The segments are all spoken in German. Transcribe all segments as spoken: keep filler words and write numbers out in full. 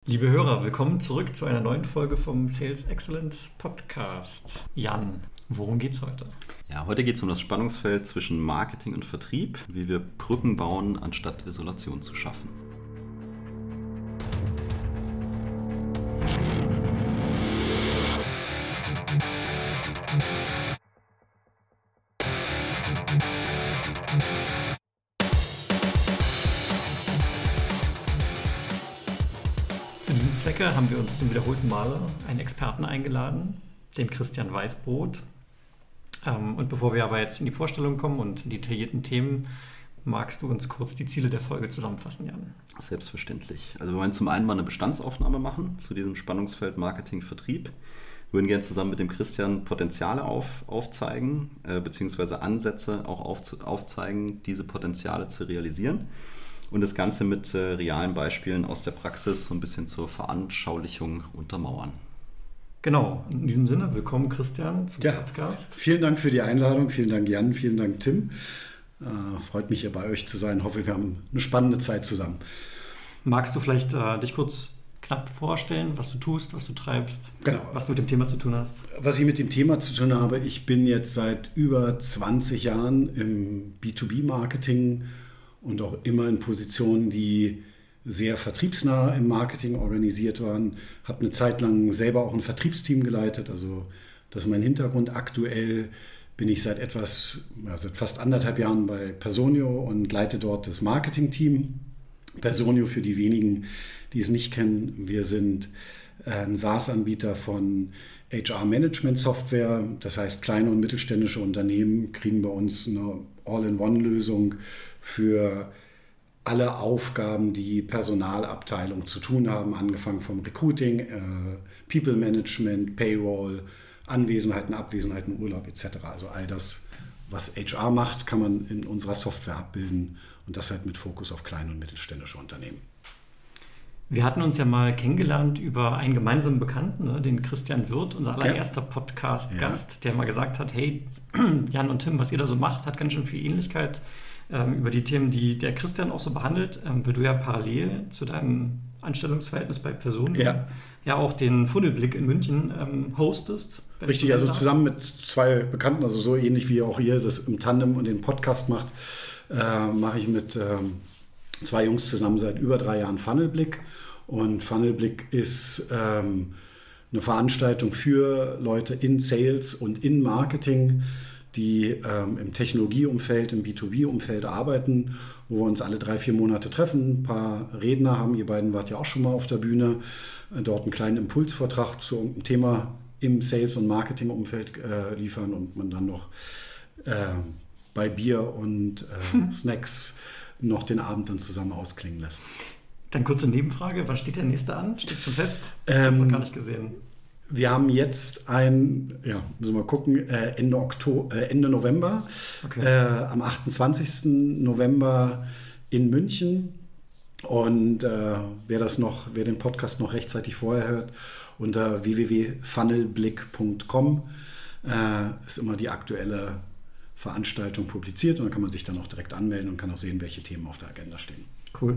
Liebe Hörer, willkommen zurück zu einer neuen Folge vom Sales Excellence Podcast. Jan, worum geht's heute? Ja, heute geht es um das Spannungsfeld zwischen Marketing und Vertrieb, wie wir Brücken bauen, anstatt Isolation zu schaffen. Zu diesem Zwecke haben wir uns zum wiederholten Male einen Experten eingeladen, den Christian Weißbrot. Und bevor wir aber jetzt in die Vorstellung kommen und in die detaillierten Themen, magst du uns kurz die Ziele der Folge zusammenfassen, Jan? Selbstverständlich. Also wir wollen zum einen mal eine Bestandsaufnahme machen zu diesem Spannungsfeld Marketing-Vertrieb. Wir würden gerne zusammen mit dem Christian Potenziale auf, aufzeigen, äh, beziehungsweise Ansätze auch auf, aufzeigen, diese Potenziale zu realisieren. Und das Ganze mit äh, realen Beispielen aus der Praxis so ein bisschen zur Veranschaulichung untermauern. Genau, in diesem Sinne, willkommen Christian zum ja, Podcast. Vielen Dank für die Einladung, vielen Dank Jan, vielen Dank Tim. Äh, freut mich hier bei euch zu sein, hoffe wir haben eine spannende Zeit zusammen. Magst du vielleicht äh, dich kurz knapp vorstellen, was du tust, was du treibst, genau. was du mit dem Thema zu tun hast? Was ich mit dem Thema zu tun habe, ich bin jetzt seit über zwanzig Jahren im B zwei B-Marketing und auch immer in Positionen, die sehr vertriebsnah im Marketing organisiert waren. Habe eine Zeit lang selber auch ein Vertriebsteam geleitet, also das ist mein Hintergrund. Aktuell bin ich seit etwas, ja, seit fast anderthalb Jahren bei Personio und leite dort das Marketing-Team. Personio, für die wenigen, die es nicht kennen, wir sind ein SaaS-Anbieter von H R-Management-Software. Das heißt, kleine und mittelständische Unternehmen kriegen bei uns eine All-in-One-Lösung für alle Aufgaben, die Personalabteilung zu tun haben, angefangen vom Recruiting, äh, People Management, Payroll, Anwesenheiten, Abwesenheiten, Urlaub et cetera. Also all das, was H R macht, kann man in unserer Software abbilden und das halt mit Fokus auf kleine und mittelständische Unternehmen. Wir hatten uns ja mal kennengelernt über einen gemeinsamen Bekannten, ne, den Christian Wirth, unser allererster ja. Podcast-Gast, ja. der mal gesagt hat, hey, Jan und Tim, was ihr da so macht, hat ganz schön viel Ähnlichkeit ähm, über die Themen, die der Christian auch so behandelt, ähm, weil du ja parallel zu deinem Anstellungsverhältnis bei Personio ja. ja auch den Funnelblick in München ähm, hostest. Richtig, also zusammen mit zwei Bekannten, also so ähnlich wie auch ihr das im Tandem und den Podcast macht, äh, mache ich mit ähm, zwei Jungs zusammen seit über drei Jahren Funnelblick. Und Funnelblick ist ähm, eine Veranstaltung für Leute in Sales und in Marketing, die ähm, im Technologieumfeld, im B zwei B-Umfeld arbeiten, wo wir uns alle drei, vier Monate treffen, ein paar Redner haben. Ihr beiden wart ja auch schon mal auf der Bühne, äh, dort einen kleinen Impulsvortrag zu irgendeinem Thema im Sales- und Marketing-Umfeld äh, liefern und man dann noch äh, bei Bier und äh, hm. Snacks noch den Abend dann zusammen ausklingen lässt. Dann kurze Nebenfrage, wann steht der nächste an? Steht schon fest? Ich ähm, habe es noch gar nicht gesehen. Wir haben jetzt ein, ja, müssen wir mal gucken, äh, Ende Oktober, äh, Ende November, okay. äh, am achtundzwanzigsten November in München. Und äh, wer das noch, wer den Podcast noch rechtzeitig vorher hört, unter w w w punkt funnelblick punkt com äh, ist immer die aktuelle Veranstaltung publiziert und dann kann man sich dann auch direkt anmelden und kann auch sehen, welche Themen auf der Agenda stehen. Cool.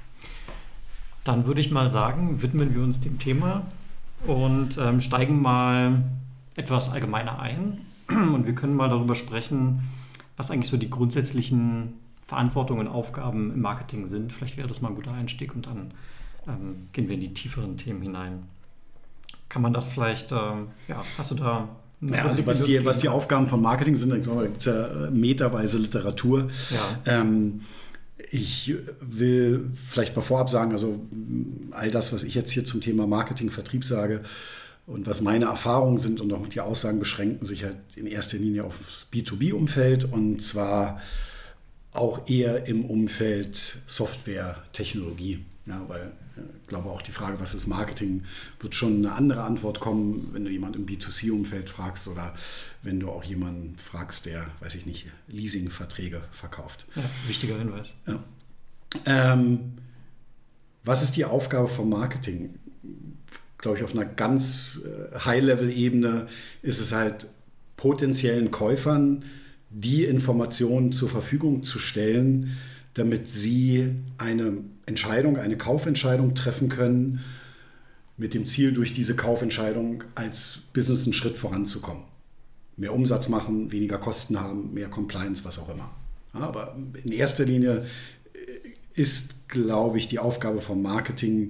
Dann würde ich mal sagen, widmen wir uns dem Thema und ähm, steigen mal etwas allgemeiner ein. Und wir können mal darüber sprechen, was eigentlich so die grundsätzlichen Verantwortungen und Aufgaben im Marketing sind. Vielleicht wäre das mal ein guter Einstieg und dann ähm, gehen wir in die tieferen Themen hinein. Kann man das vielleicht, ähm, ja, hast du da... Ja, also was die, was die Aufgaben von Marketing sind, dann gibt es ja meterweise Literatur. Ja. Ähm, ich will vielleicht mal vorab sagen, also all das, was ich jetzt hier zum Thema Marketing, Vertrieb sage und was meine Erfahrungen sind und auch die Aussagen beschränken sich halt in erster Linie auf das B zwei B-Umfeld und zwar auch eher im Umfeld Software, Technologie. Ja, weil ich glaube auch die Frage, was ist Marketing, wird schon eine andere Antwort kommen, wenn du jemanden im B zwei C-Umfeld fragst oder wenn du auch jemanden fragst, der, weiß ich nicht, Leasingverträge verkauft. Ja, wichtiger Hinweis. Ja. Ähm, was ist die Aufgabe vom Marketing? Glaube ich, auf einer ganz äh, High-Level-Ebene ist es halt potenziellen Käufern die Informationen zur Verfügung zu stellen, damit sie eine Entscheidung, eine Kaufentscheidung treffen können, mit dem Ziel, durch diese Kaufentscheidung als Business einen Schritt voranzukommen. Mehr Umsatz machen, weniger Kosten haben, mehr Compliance, was auch immer. Ja, aber in erster Linie ist, glaube ich, die Aufgabe vom Marketing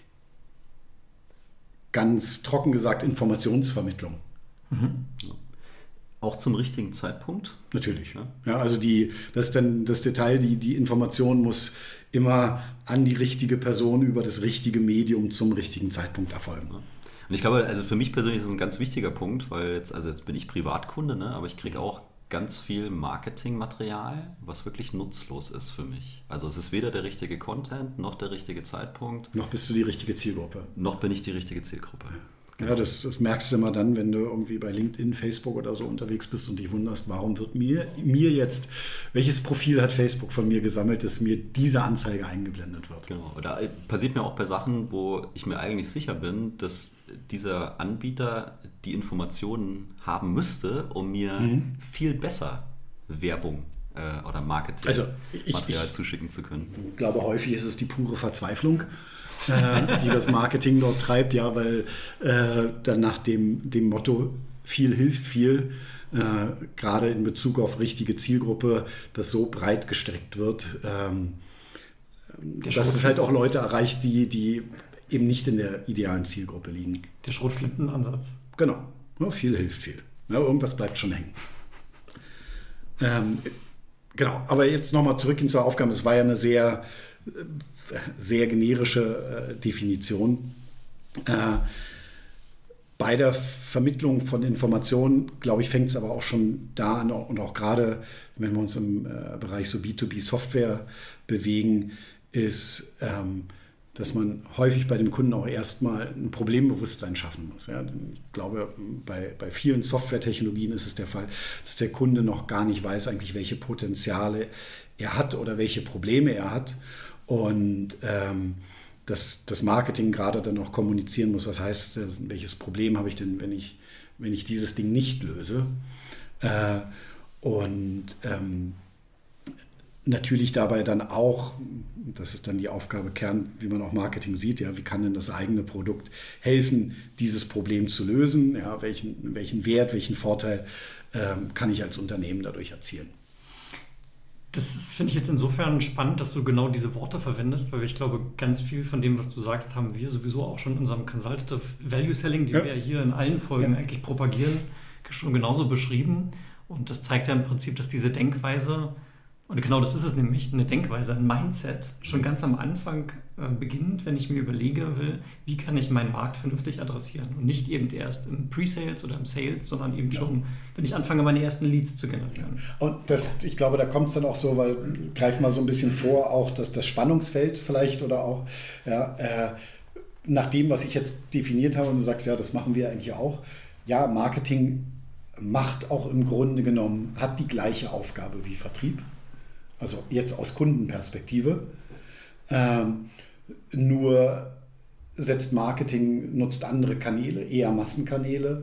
ganz trocken gesagt Informationsvermittlung. Mhm. Auch zum richtigen Zeitpunkt? Natürlich. Ja, ja also die, das ist dann das Detail, die, die Information muss immer an die richtige Person über das richtige Medium zum richtigen Zeitpunkt erfolgen. Ja. Und ich glaube, also für mich persönlich ist es ein ganz wichtiger Punkt, weil jetzt, also jetzt bin ich Privatkunde, ne, aber ich kriege auch ganz viel Marketingmaterial, was wirklich nutzlos ist für mich. Also es ist weder der richtige Content, noch der richtige Zeitpunkt. Noch bist du die richtige Zielgruppe. Noch bin ich die richtige Zielgruppe. Ja, das, das merkst du immer dann, wenn du irgendwie bei LinkedIn, Facebook oder so unterwegs bist und dich wunderst, warum wird mir, mir jetzt, welches Profil hat Facebook von mir gesammelt, dass mir diese Anzeige eingeblendet wird. Genau, da passiert mir auch bei Sachen, wo ich mir eigentlich sicher bin, dass dieser Anbieter die Informationen haben müsste, um mir mhm. viel besser Werbung äh, oder Marketingmaterial also zuschicken zu können. Ich glaube, häufig ist es die pure Verzweiflung, äh, die das Marketing dort treibt, ja, weil äh, dann nach dem, dem Motto viel hilft viel, äh, gerade in Bezug auf richtige Zielgruppe, das so breit gestreckt wird, ähm, dass es halt auch Leute erreicht, die, die eben nicht in der idealen Zielgruppe liegen. Der Schrotflintenansatz. Genau, ja, viel hilft viel. Ja, irgendwas bleibt schon hängen. Ähm, genau, aber jetzt nochmal zurück hin zur Aufgabe. Es war ja eine sehr, sehr generische äh, Definition. Äh, bei der Vermittlung von Informationen, glaube ich, fängt es aber auch schon da an und auch gerade, wenn wir uns im äh, Bereich so B zwei B Software bewegen, ist, ähm, dass man häufig bei dem Kunden auch erstmal ein Problembewusstsein schaffen muss. Ja, ich glaube, bei, bei vielen Softwaretechnologien ist es der Fall, dass der Kunde noch gar nicht weiß eigentlich, welche Potenziale er hat oder welche Probleme er hat. Und ähm, dass das Marketing gerade dann auch kommunizieren muss, was heißt das, welches Problem habe ich denn, wenn ich, wenn ich dieses Ding nicht löse. Äh, und ähm, natürlich dabei dann auch, das ist dann die Aufgabe Kern, wie man auch Marketing sieht, ja, wie kann denn das eigene Produkt helfen, dieses Problem zu lösen, ja, welchen, welchen Wert, welchen Vorteil ähm, kann ich als Unternehmen dadurch erzielen. Das finde ich jetzt insofern spannend, dass du genau diese Worte verwendest, weil ich glaube, ganz viel von dem, was du sagst, haben wir sowieso auch schon in unserem Consultative Value Selling, die ja. wir hier in allen Folgen ja. eigentlich propagieren, schon genauso beschrieben. Und das zeigt ja im Prinzip, dass diese Denkweise, und genau das ist es nämlich, eine Denkweise, ein Mindset, schon ganz am Anfang äh, beginnt, wenn ich mir überlege will, wie kann ich meinen Markt vernünftig adressieren und nicht eben erst im Pre-Sales oder im Sales, sondern eben ja. schon, wenn ich anfange, meine ersten Leads zu generieren. Und das, ich glaube, da kommt es dann auch so, weil greifen wir so ein bisschen vor, auch das, das Spannungsfeld vielleicht oder auch ja, äh, nach dem, was ich jetzt definiert habe und du sagst, ja, das machen wir eigentlich auch. Ja, Marketing macht auch im Grunde genommen, hat die gleiche Aufgabe wie Vertrieb. Also jetzt aus Kundenperspektive. Ähm, nur setzt Marketing, nutzt andere Kanäle, eher Massenkanäle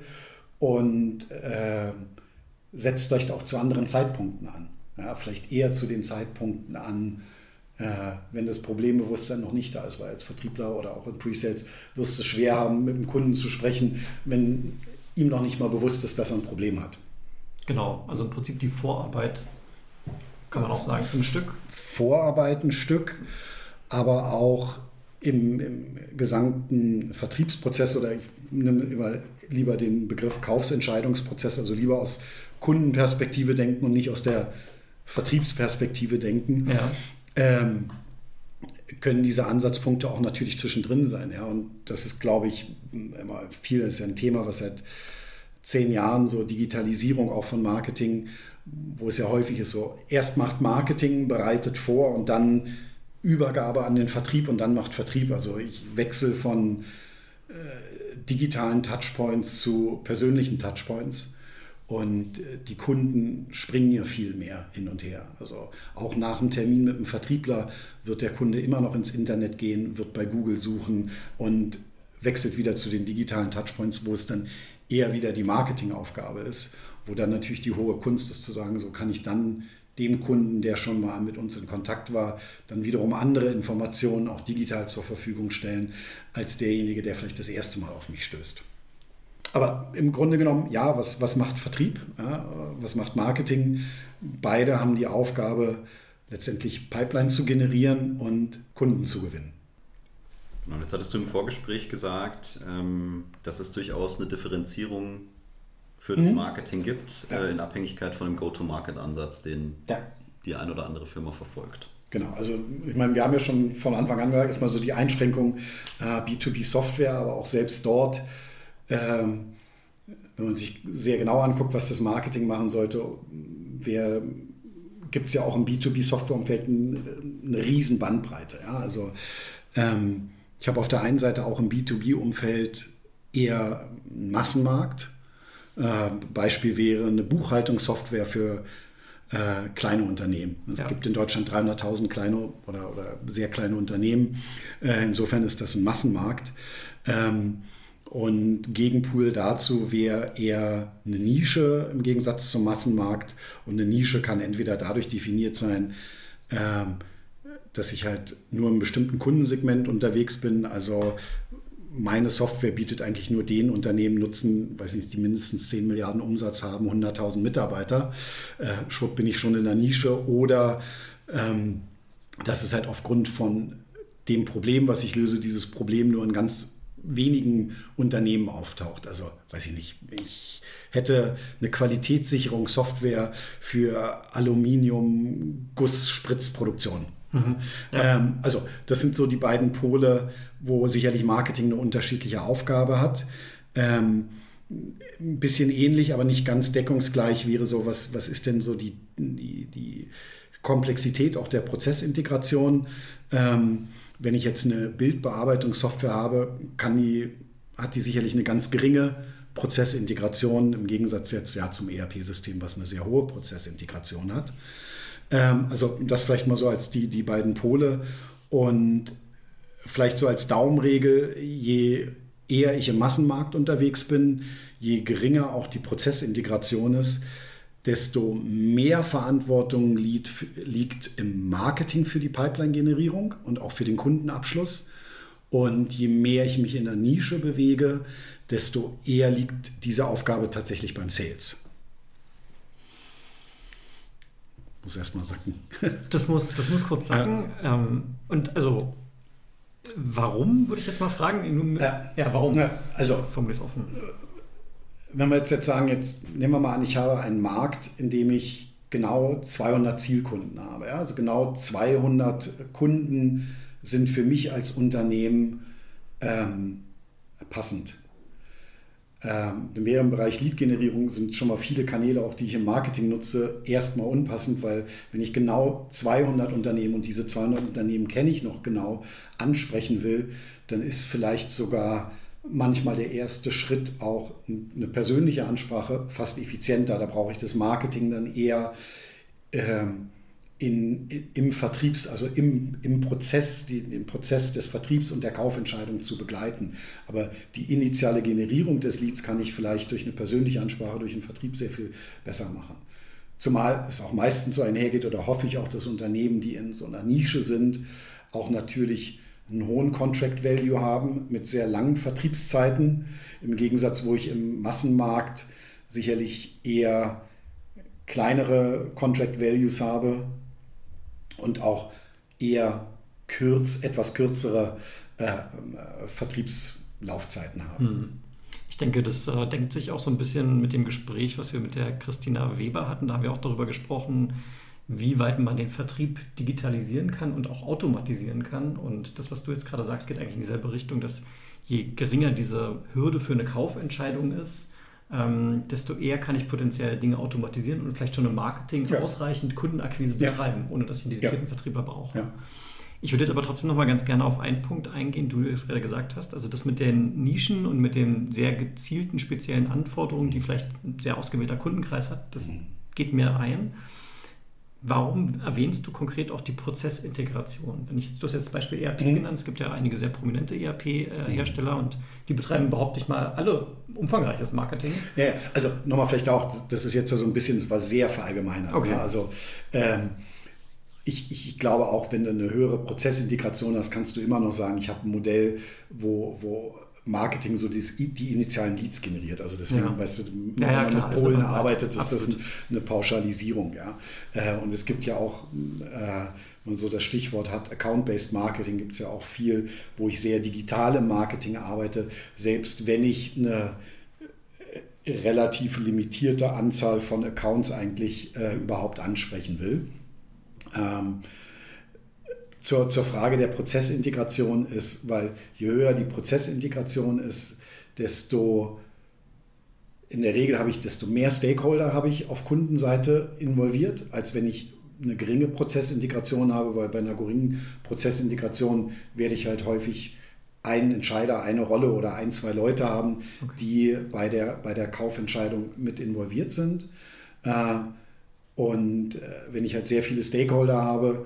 und äh, setzt vielleicht auch zu anderen Zeitpunkten an. Ja, vielleicht eher zu den Zeitpunkten an, äh, wenn das Problembewusstsein noch nicht da ist, weil als Vertriebler oder auch in Pre-Sales wirst du es schwer haben, mit dem Kunden zu sprechen, wenn ihm noch nicht mal bewusst ist, dass er ein Problem hat. Genau, also im Prinzip die Vorarbeit, kann man auch sagen, ein Stück. Vorarbeit ein Stück, aber auch im, im gesamten Vertriebsprozess oder ich nehme immer lieber den Begriff Kaufsentscheidungsprozess, also lieber aus Kundenperspektive denken und nicht aus der Vertriebsperspektive denken, ja. ähm, können diese Ansatzpunkte auch natürlich zwischendrin sein. Ja? Und das ist, glaube ich, immer viel, das ist ja ein Thema, was seit zehn Jahren so Digitalisierung auch von Marketing, wo es ja häufig ist so, erst macht Marketing, bereitet vor und dann Übergabe an den Vertrieb und dann macht Vertrieb. Also ich wechsle von äh, digitalen Touchpoints zu persönlichen Touchpoints und äh, die Kunden springen ja viel mehr hin und her. Also auch nach dem Termin mit dem Vertriebler wird der Kunde immer noch ins Internet gehen, wird bei Google suchen und wechselt wieder zu den digitalen Touchpoints, wo es dann eher wieder die Marketingaufgabe ist, wo dann natürlich die hohe Kunst ist zu sagen, so kann ich dann dem Kunden, der schon mal mit uns in Kontakt war, dann wiederum andere Informationen auch digital zur Verfügung stellen, als derjenige, der vielleicht das erste Mal auf mich stößt. Aber im Grunde genommen, ja, was, was macht Vertrieb? Ja, was macht Marketing? Beide haben die Aufgabe, letztendlich Pipeline zu generieren und Kunden zu gewinnen. Und jetzt hattest du im Vorgespräch gesagt, dass es durchaus eine Differenzierung für das Marketing gibt, ja. in Abhängigkeit von dem Go-to-Market-Ansatz, den ja. die eine oder andere Firma verfolgt. Genau, also ich meine, wir haben ja schon von Anfang an gesagt, erstmal so die Einschränkung äh, B zwei B Software, aber auch selbst dort, ähm, wenn man sich sehr genau anguckt, was das Marketing machen sollte, gibt es ja auch im B zwei B Software-Umfeld ein, eine riesen Bandbreite. Ja? Also ähm, ich habe auf der einen Seite auch im B zwei B-Umfeld eher einen Massenmarkt. Äh, Beispiel wäre eine Buchhaltungssoftware für äh, kleine Unternehmen. Es ja. gibt in Deutschland dreihunderttausend kleine oder, oder sehr kleine Unternehmen. Äh, insofern ist das ein Massenmarkt. Ähm, und Gegenpool dazu wäre eher eine Nische im Gegensatz zum Massenmarkt. Und eine Nische kann entweder dadurch definiert sein, ähm, dass ich halt nur im bestimmten Kundensegment unterwegs bin. Also meine Software bietet eigentlich nur den Unternehmen Nutzen, weiß nicht, die mindestens zehn Milliarden Umsatz haben, hunderttausend Mitarbeiter. Äh, schwupp bin ich schon in der Nische. Oder ähm, dass es halt aufgrund von dem Problem, was ich löse, dieses Problem nur in ganz wenigen Unternehmen auftaucht. Also, weiß ich nicht, ich hätte eine Qualitätssicherungssoftware für Aluminium-Guss-Spritzproduktion. Mhm, ja. ähm, also das sind so die beiden Pole, wo sicherlich Marketing eine unterschiedliche Aufgabe hat. Ähm, ein bisschen ähnlich, aber nicht ganz deckungsgleich wäre so, was, was ist denn so die, die, die Komplexität auch der Prozessintegration. Ähm, wenn ich jetzt eine Bildbearbeitungssoftware habe, kann die, hat die sicherlich eine ganz geringe Prozessintegration im Gegensatz jetzt ja, zum E R P-System, was eine sehr hohe Prozessintegration hat. Also das vielleicht mal so als die, die beiden Pole und vielleicht so als Daumenregel, je eher ich im Massenmarkt unterwegs bin, je geringer auch die Prozessintegration ist, desto mehr Verantwortung liegt, liegt im Marketing für die Pipeline-Generierung und auch für den Kundenabschluss. Und je mehr ich mich in der Nische bewege, desto eher liegt diese Aufgabe tatsächlich beim Sales. Muss erst mal sagen. Das muss, das muss kurz sagen. Ja. Ähm, und also, warum, würde ich jetzt mal fragen? Ja, ja warum? Ja, also, formulier es offen. Wenn wir jetzt, jetzt sagen, jetzt nehmen wir mal an, ich habe einen Markt, in dem ich genau zweihundert Zielkunden habe. Ja? Also genau zweihundert Kunden sind für mich als Unternehmen ähm, passend. Ähm, Im Bereich Lead-Generierung sind schon mal viele Kanäle, auch die ich im Marketing nutze, erstmal unpassend, weil wenn ich genau zweihundert Unternehmen und diese zweihundert Unternehmen kenne ich noch genau, ansprechen will, dann ist vielleicht sogar manchmal der erste Schritt auch eine persönliche Ansprache fast effizienter. Da brauche ich das Marketing dann eher ähm, in, im Vertriebs, also im, im Prozess, die, den Prozess des Vertriebs und der Kaufentscheidung zu begleiten. Aber die initiale Generierung des Leads kann ich vielleicht durch eine persönliche Ansprache, durch den Vertrieb sehr viel besser machen. Zumal es auch meistens so einhergeht, oder hoffe ich auch, dass Unternehmen, die in so einer Nische sind, auch natürlich einen hohen Contract Value haben mit sehr langen Vertriebszeiten. Im Gegensatz, wo ich im Massenmarkt sicherlich eher kleinere Contract Values habe und auch eher kürz, etwas kürzere äh, Vertriebslaufzeiten haben. Ich denke, das äh, denkt sich auch so ein bisschen mit dem Gespräch, was wir mit der Christina Weber hatten. Da haben wir auch darüber gesprochen, wie weit man den Vertrieb digitalisieren kann und auch automatisieren kann. Und das, was du jetzt gerade sagst, geht eigentlich in dieselbe Richtung, dass je geringer diese Hürde für eine Kaufentscheidung ist, ähm, desto eher kann ich potenziell Dinge automatisieren und vielleicht schon im Marketing ja. ausreichend Kundenakquise betreiben, ja. ohne dass ich einen dedizierten ja. Vertriebler brauche. Ja. Ich würde jetzt aber trotzdem noch mal ganz gerne auf einen Punkt eingehen, du es gerade gesagt hast, also das mit den Nischen und mit den sehr gezielten speziellen Anforderungen, die vielleicht ein sehr ausgewählter Kundenkreis hat, das geht mir ein. Warum erwähnst du konkret auch die Prozessintegration? Wenn ich, du hast jetzt das Beispiel E R P mhm. genannt, es gibt ja einige sehr prominente E R P-Hersteller und die betreiben, behaupte ich mal, alle umfangreiches Marketing. Ja, also nochmal vielleicht auch, das ist jetzt so ein bisschen, das war sehr verallgemeinert. Okay. Ja, also ähm, ich, ich glaube auch, wenn du eine höhere Prozessintegration hast, kannst du immer noch sagen, ich habe ein Modell, wo, wo Marketing so die, die initialen Leads generiert. Also deswegen, ja. weißt du, wenn ja, ja, man klar, mit Polen ist arbeitet, ist absolut. das eine Pauschalisierung. Ja. Und es gibt ja auch, wenn man so das Stichwort hat, Account-Based Marketing, gibt es ja auch viel, wo ich sehr digital im Marketing arbeite, selbst wenn ich eine relativ limitierte Anzahl von Accounts eigentlich äh, überhaupt ansprechen will. Ähm, Zur, zur Frage der Prozessintegration ist, weil je höher die Prozessintegration ist, desto in der Regel habe ich, desto mehr Stakeholder habe ich auf Kundenseite involviert, als wenn ich eine geringe Prozessintegration habe, weil bei einer geringen Prozessintegration werde ich halt häufig einen Entscheider, eine Rolle oder ein, zwei Leute haben, okay. die bei der, bei der Kaufentscheidung mit involviert sind. Und wenn ich halt sehr viele Stakeholder habe,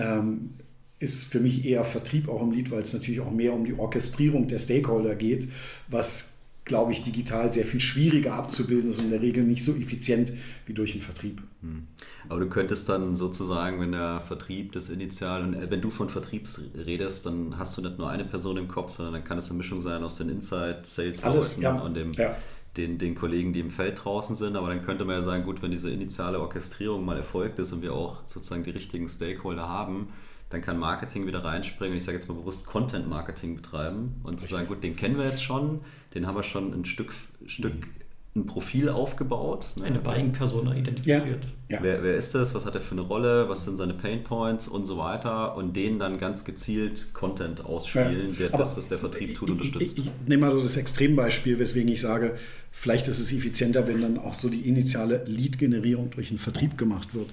ist für mich eher Vertrieb auch im Lead, weil es natürlich auch mehr um die Orchestrierung der Stakeholder geht, was, glaube ich, digital sehr viel schwieriger abzubilden ist und in der Regel nicht so effizient wie durch den Vertrieb. Aber du könntest dann sozusagen, wenn der Vertrieb das Initial, und wenn du von Vertriebs redest, dann hast du nicht nur eine Person im Kopf, sondern dann kann es eine Mischung sein aus den Inside-Sales-Leuten ja. und dem, ja. den, den Kollegen, die im Feld draußen sind. Aber dann könnte man ja sagen, gut, wenn diese initiale Orchestrierung mal erfolgt ist und wir auch sozusagen die richtigen Stakeholder haben, dann kann Marketing wieder reinspringen und ich sage jetzt mal bewusst Content-Marketing betreiben und zu sagen, gut, den kennen wir jetzt schon, den haben wir schon ein Stück, Stück ein Profil aufgebaut. Ne? Eine Buying-Persona identifiziert. Ja. Ja. Wer, wer ist das, was hat er für eine Rolle, was sind seine Painpoints und so weiter und denen dann ganz gezielt Content ausspielen, ja. der Aber das, was der Vertrieb tut, unterstützt. Ich, ich, ich nehme mal so das Extrembeispiel, weswegen ich sage, vielleicht ist es effizienter, wenn dann auch so die initiale Lead-Generierung durch den Vertrieb gemacht wird.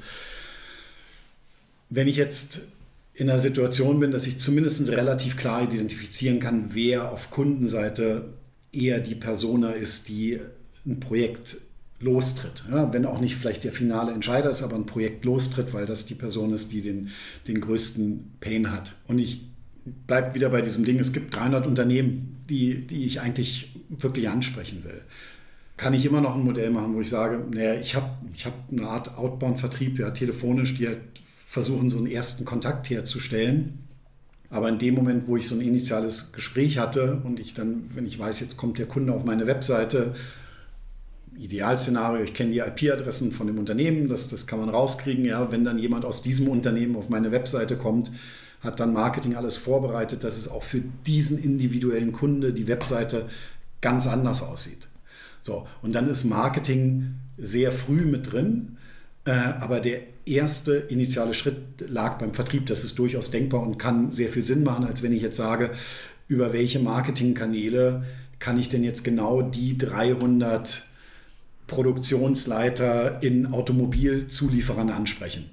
Wenn ich jetzt in einer Situation bin, dass ich zumindest relativ klar identifizieren kann, wer auf Kundenseite eher die Persona ist, die ein Projekt lostritt. Ja, wenn auch nicht vielleicht der finale Entscheider ist, aber ein Projekt lostritt, weil das die Person ist, die den, den größten Pain hat. Und ich bleibe wieder bei diesem Ding, es gibt dreihundert Unternehmen, die, die ich eigentlich wirklich ansprechen will. Kann ich immer noch ein Modell machen, wo ich sage, naja, ich habe ich hab eine Art Outbound-Vertrieb, ja, telefonisch, die halt versuchen, so einen ersten Kontakt herzustellen. Aber in dem Moment, wo ich so ein initiales Gespräch hatte und ich dann, wenn ich weiß, jetzt kommt der Kunde auf meine Webseite, Idealszenario, ich kenne die I P-Adressen von dem Unternehmen, das, das kann man rauskriegen. Ja, wenn dann jemand aus diesem Unternehmen auf meine Webseite kommt, hat dann Marketing alles vorbereitet, dass es auch für diesen individuellen Kunde die Webseite ganz anders aussieht. So, und dann ist Marketing sehr früh mit drin, äh, aber der erste initiale Schritt lag beim Vertrieb. Das ist durchaus denkbar und kann sehr viel Sinn machen, als wenn ich jetzt sage, über welche Marketingkanäle kann ich denn jetzt genau die dreihundert Produktionsleiter in Automobilzulieferern ansprechen.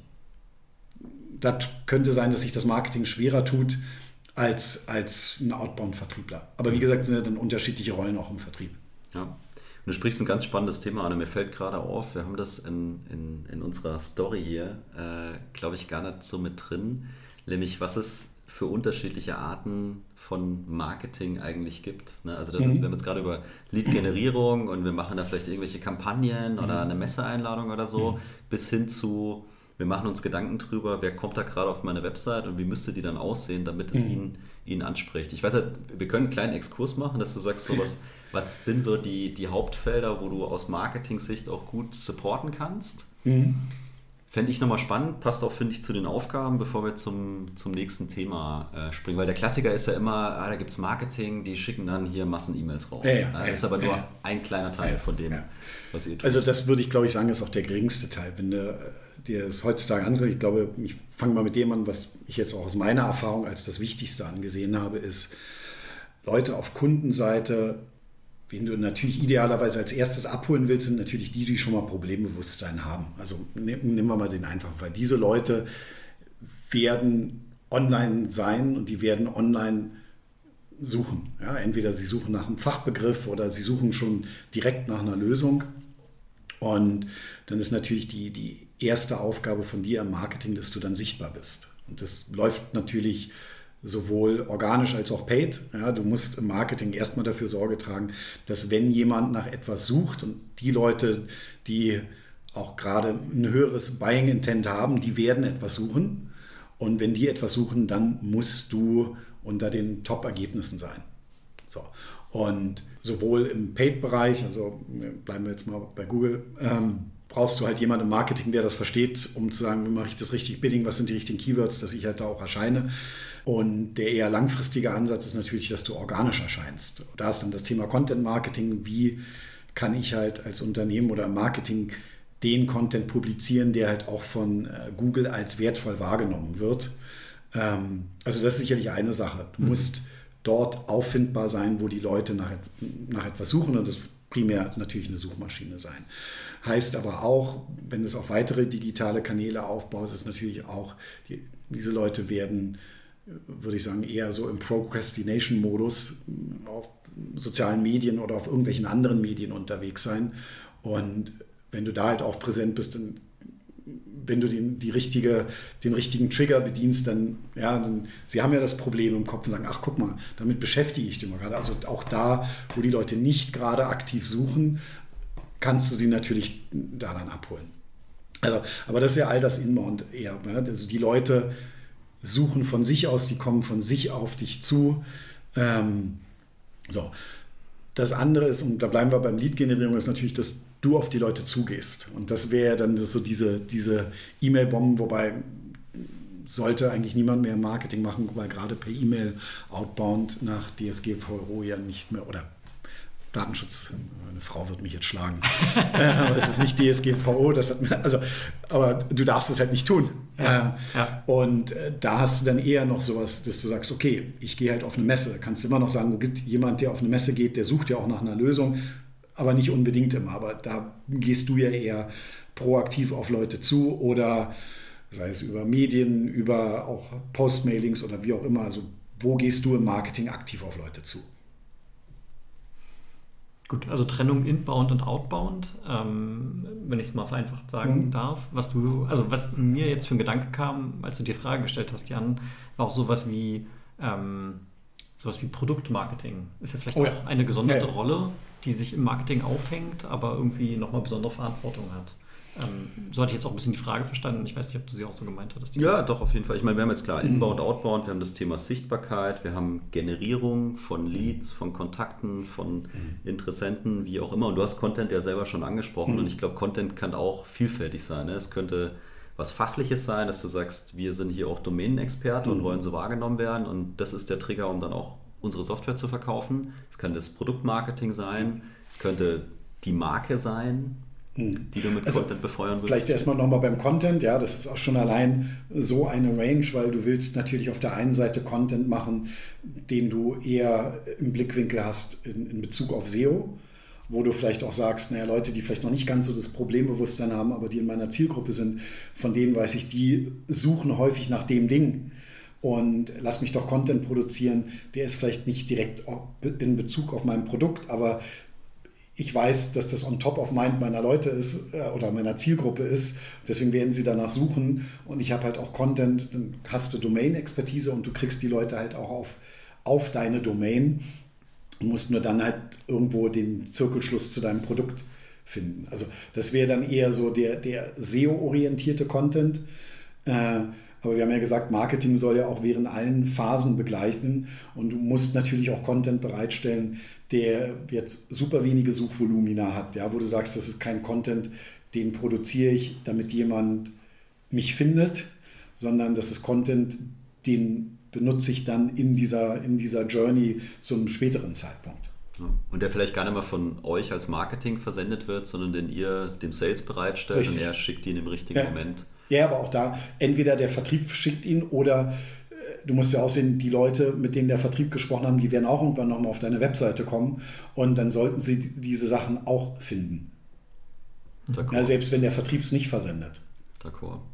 Das könnte sein, dass sich das Marketing schwerer tut als, als ein Outbound-Vertriebler. Aber wie gesagt, sind ja dann unterschiedliche Rollen auch im Vertrieb. Ja. Und du sprichst ein ganz spannendes Thema an. Mir fällt gerade auf, wir haben das in, in, in unserer Story hier, äh, glaube ich, gar nicht so mit drin. Nämlich, was es für unterschiedliche Arten von Marketing eigentlich gibt. Ne? Also das mhm. ist, wir haben jetzt gerade über Lead-Generierung und wir machen da vielleicht irgendwelche Kampagnen oder eine Messeeinladung oder so, mhm. bis hin zu, wir machen uns Gedanken drüber, wer kommt da gerade auf meine Website und wie müsste die dann aussehen, damit es mhm. ihn, ihn anspricht. Ich weiß halt, wir können einen kleinen Exkurs machen, dass du sagst, so was, was sind so die, die Hauptfelder, wo du aus Marketing-Sicht auch gut supporten kannst. Mhm. Fände ich nochmal spannend, passt auch, finde ich, zu den Aufgaben, bevor wir zum, zum nächsten Thema äh, springen. Weil der Klassiker ist ja immer, ah, da gibt es Marketing, die schicken dann hier Massen-E-Mails raus. Ja, ja, das ja, ist aber nur ja. ein kleiner Teil von dem, ja. was ihr tut. Also das würde ich, glaube ich, sagen, ist auch der geringste Teil. Wenn du dir das heutzutage anschaust, ich glaube, ich fange mal mit dem an, was ich jetzt auch aus meiner Erfahrung als das Wichtigste angesehen habe, ist, Leute auf Kundenseite, wen du natürlich idealerweise als erstes abholen willst, sind natürlich die, die schon mal Problembewusstsein haben. Also nehmen wir mal den einfach, weil diese Leute werden online sein und die werden online suchen. Ja, entweder sie suchen nach einem Fachbegriff oder sie suchen schon direkt nach einer Lösung. Und dann ist natürlich die, die erste Aufgabe von dir im Marketing, dass du dann sichtbar bist. Und das läuft natürlich sowohl organisch als auch paid. Ja, du musst im Marketing erstmal dafür Sorge tragen, dass wenn jemand nach etwas sucht und die Leute, die auch gerade ein höheres Buying Intent haben, die werden etwas suchen. Und wenn die etwas suchen, dann musst du unter den Top-Ergebnissen sein. So. Und sowohl im Paid-Bereich, also bleiben wir jetzt mal bei Google, ähm, brauchst du halt jemanden im Marketing, der das versteht, um zu sagen, wie mache ich das richtig Bidding, was sind die richtigen Keywords, dass ich halt da auch erscheine. Und der eher langfristige Ansatz ist natürlich, dass du organisch erscheinst. Da ist dann das Thema Content Marketing. Wie kann ich halt als Unternehmen oder im Marketing den Content publizieren, der halt auch von Google als wertvoll wahrgenommen wird. Ähm, also das ist sicherlich eine Sache. Du mhm. musst dort auffindbar sein, wo die Leute nach, nach etwas suchen, und das primär natürlich eine Suchmaschine sein. Heißt aber auch, wenn es auf weitere digitale Kanäle aufbaut, ist natürlich auch, die, diese Leute werden, würde ich sagen, eher so im Procrastination-Modus auf sozialen Medien oder auf irgendwelchen anderen Medien unterwegs sein. Und wenn du da halt auch präsent bist, dann, wenn du den, die richtige, den richtigen Trigger bedienst, dann, ja, dann, sie haben ja das Problem im Kopf und sagen, ach guck mal, damit beschäftige ich dich mal gerade. Also auch da, wo die Leute nicht gerade aktiv suchen, kannst du sie natürlich da dann abholen. Also, aber das ist ja all das Inbound eher. Ne? Also die Leute suchen von sich aus, die kommen von sich auf dich zu. Ähm, so. Das andere ist, und da bleiben wir beim Lead-Generierung, ist natürlich, dass du auf die Leute zugehst. Und das wäre dann so diese, diese E-Mail-Bomben, wobei sollte eigentlich niemand mehr Marketing machen, weil gerade per E-Mail outbound nach D S G V O ja nicht mehr, oder Datenschutz, meine Frau wird mich jetzt schlagen, aber es ist nicht D S G V O, das hat, also, aber du darfst es halt nicht tun. Ja, ja. Und da hast du dann eher noch sowas, dass du sagst, okay, ich gehe halt auf eine Messe. Kannst du immer noch sagen, wo gibt jemand, der auf eine Messe geht, der sucht ja auch nach einer Lösung, aber nicht unbedingt immer. Aber da gehst du ja eher proaktiv auf Leute zu, oder sei es über Medien, über auch Postmailings oder wie auch immer. Also wo gehst du im Marketing aktiv auf Leute zu? Gut, also Trennung Inbound und Outbound, ähm, wenn ich es mal vereinfacht sagen mhm. darf. Was du, also was mir jetzt für ein Gedanke kam, als du die Frage gestellt hast, Jan, war auch sowas wie ähm, sowas wie Produktmarketing. Ist ja vielleicht oh ja. auch eine gesonderte ja, ja. Rolle, die sich im Marketing aufhängt, aber irgendwie nochmal besondere Verantwortung hat. Ähm, so hatte ich jetzt auch ein bisschen die Frage verstanden. Ich weiß nicht, ob du sie auch so gemeint hattest. Ja, doch, auf jeden Fall. Ich meine, wir haben jetzt klar Inbound, Outbound, wir haben das Thema Sichtbarkeit, wir haben Generierung von Leads, von Kontakten, von Interessenten, wie auch immer. Und du hast Content ja selber schon angesprochen. Mhm. Und ich glaube, Content kann auch vielfältig sein. Ne? Es könnte was Fachliches sein, dass du sagst, wir sind hier auch Domänenexperte mhm. und wollen so wahrgenommen werden. Und das ist der Trigger, um dann auch unsere Software zu verkaufen. Es kann das Produktmarketing sein, es könnte die Marke sein, die du mit also Content befeuern willst. Vielleicht erstmal nochmal beim Content, ja, das ist auch schon allein so eine Range, weil du willst natürlich auf der einen Seite Content machen, den du eher im Blickwinkel hast in, in Bezug auf S E O, wo du vielleicht auch sagst, naja, Leute, die vielleicht noch nicht ganz so das Problembewusstsein haben, aber die in meiner Zielgruppe sind, von denen weiß ich, die suchen häufig nach dem Ding. Und lass mich doch Content produzieren, der ist vielleicht nicht direkt in Bezug auf mein Produkt, aber ich weiß, dass das on top of mind meiner Leute ist oder meiner Zielgruppe ist. Deswegen werden sie danach suchen. Und ich habe halt auch Content, dann hast du Domain-Expertise und du kriegst die Leute halt auch auf, auf deine Domain und musst nur dann halt irgendwo den Zirkelschluss zu deinem Produkt finden. Also das wäre dann eher so der, der S E O-orientierte Content. Äh, Aber wir haben ja gesagt, Marketing soll ja auch während allen Phasen begleiten, und du musst natürlich auch Content bereitstellen, der jetzt super wenige Suchvolumina hat, ja, wo du sagst, das ist kein Content, den produziere ich, damit jemand mich findet, sondern das ist Content, den benutze ich dann in dieser, in dieser Journey zu einem späteren Zeitpunkt. Und der vielleicht gar nicht mal von euch als Marketing versendet wird, sondern den ihr dem Sales bereitstellt. Richtig. Und er schickt ihn im richtigen ja. Moment. Ja, aber auch da, entweder der Vertrieb schickt ihn, oder äh, du musst ja auch sehen, die Leute, mit denen der Vertrieb gesprochen haben, die werden auch irgendwann nochmal auf deine Webseite kommen, und dann sollten sie diese Sachen auch finden. Ja, selbst wenn der Vertrieb es nicht versendet. D'accord.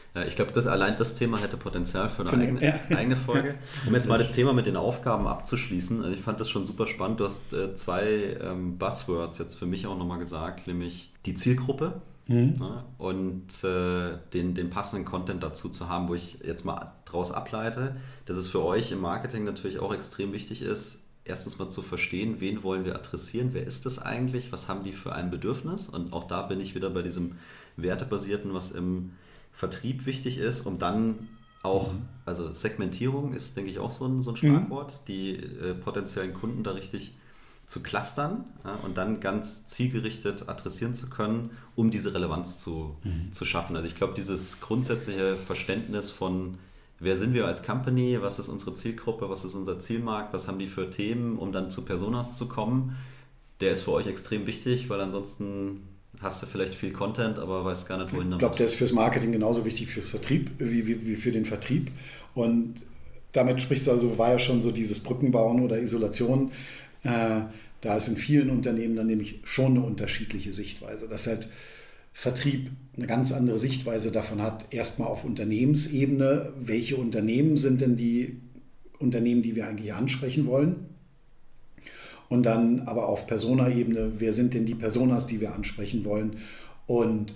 Ja, ich glaube, das, allein das Thema hätte Potenzial für eine Für eigene, ja. eigene Folge. Um jetzt mal das Thema mit den Aufgaben abzuschließen. Also ich fand das schon super spannend. Du hast äh, zwei ähm, Buzzwords jetzt für mich auch nochmal gesagt, nämlich die Zielgruppe mhm. ne, und äh, den, den passenden Content dazu zu haben, wo ich jetzt mal draus ableite, dass es für euch im Marketing natürlich auch extrem wichtig ist, erstens mal zu verstehen, wen wollen wir adressieren, wer ist das eigentlich, was haben die für ein Bedürfnis, und auch da bin ich wieder bei diesem Wertebasierten, was im Vertrieb wichtig ist, um dann auch, mhm. also Segmentierung ist, denke ich, auch so ein, so ein Schlagwort, mhm. die äh, potenziellen Kunden da richtig zu clustern ja, und dann ganz zielgerichtet adressieren zu können, um diese Relevanz zu, mhm. zu schaffen. Also ich glaube, dieses grundsätzliche Verständnis von, wer sind wir als Company, was ist unsere Zielgruppe, was ist unser Zielmarkt, was haben die für Themen, um dann zu Personas zu kommen, der ist für euch extrem wichtig, weil ansonsten hast du vielleicht viel Content, aber weißt gar nicht, wohin damit. Ich glaube, der ist fürs Marketing genauso wichtig fürs Vertrieb wie, wie, wie für den Vertrieb. Und damit sprichst du also, war ja schon so dieses Brückenbauen oder Isolation. Äh, da ist in vielen Unternehmen dann nämlich schon eine unterschiedliche Sichtweise. Dass halt Vertrieb eine ganz andere Sichtweise davon hat, erstmal auf Unternehmensebene, welche Unternehmen sind denn die Unternehmen, die wir eigentlich ansprechen wollen? Und dann aber auf Persona-Ebene, wer sind denn die Personas, die wir ansprechen wollen? Und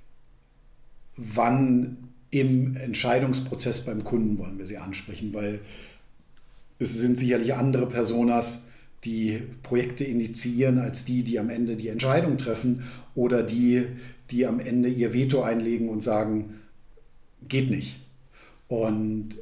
wann im Entscheidungsprozess beim Kunden wollen wir sie ansprechen? Weil es sind sicherlich andere Personas, die Projekte initiieren, als die, die am Ende die Entscheidung treffen oder die, die am Ende ihr Veto einlegen und sagen, geht nicht. Und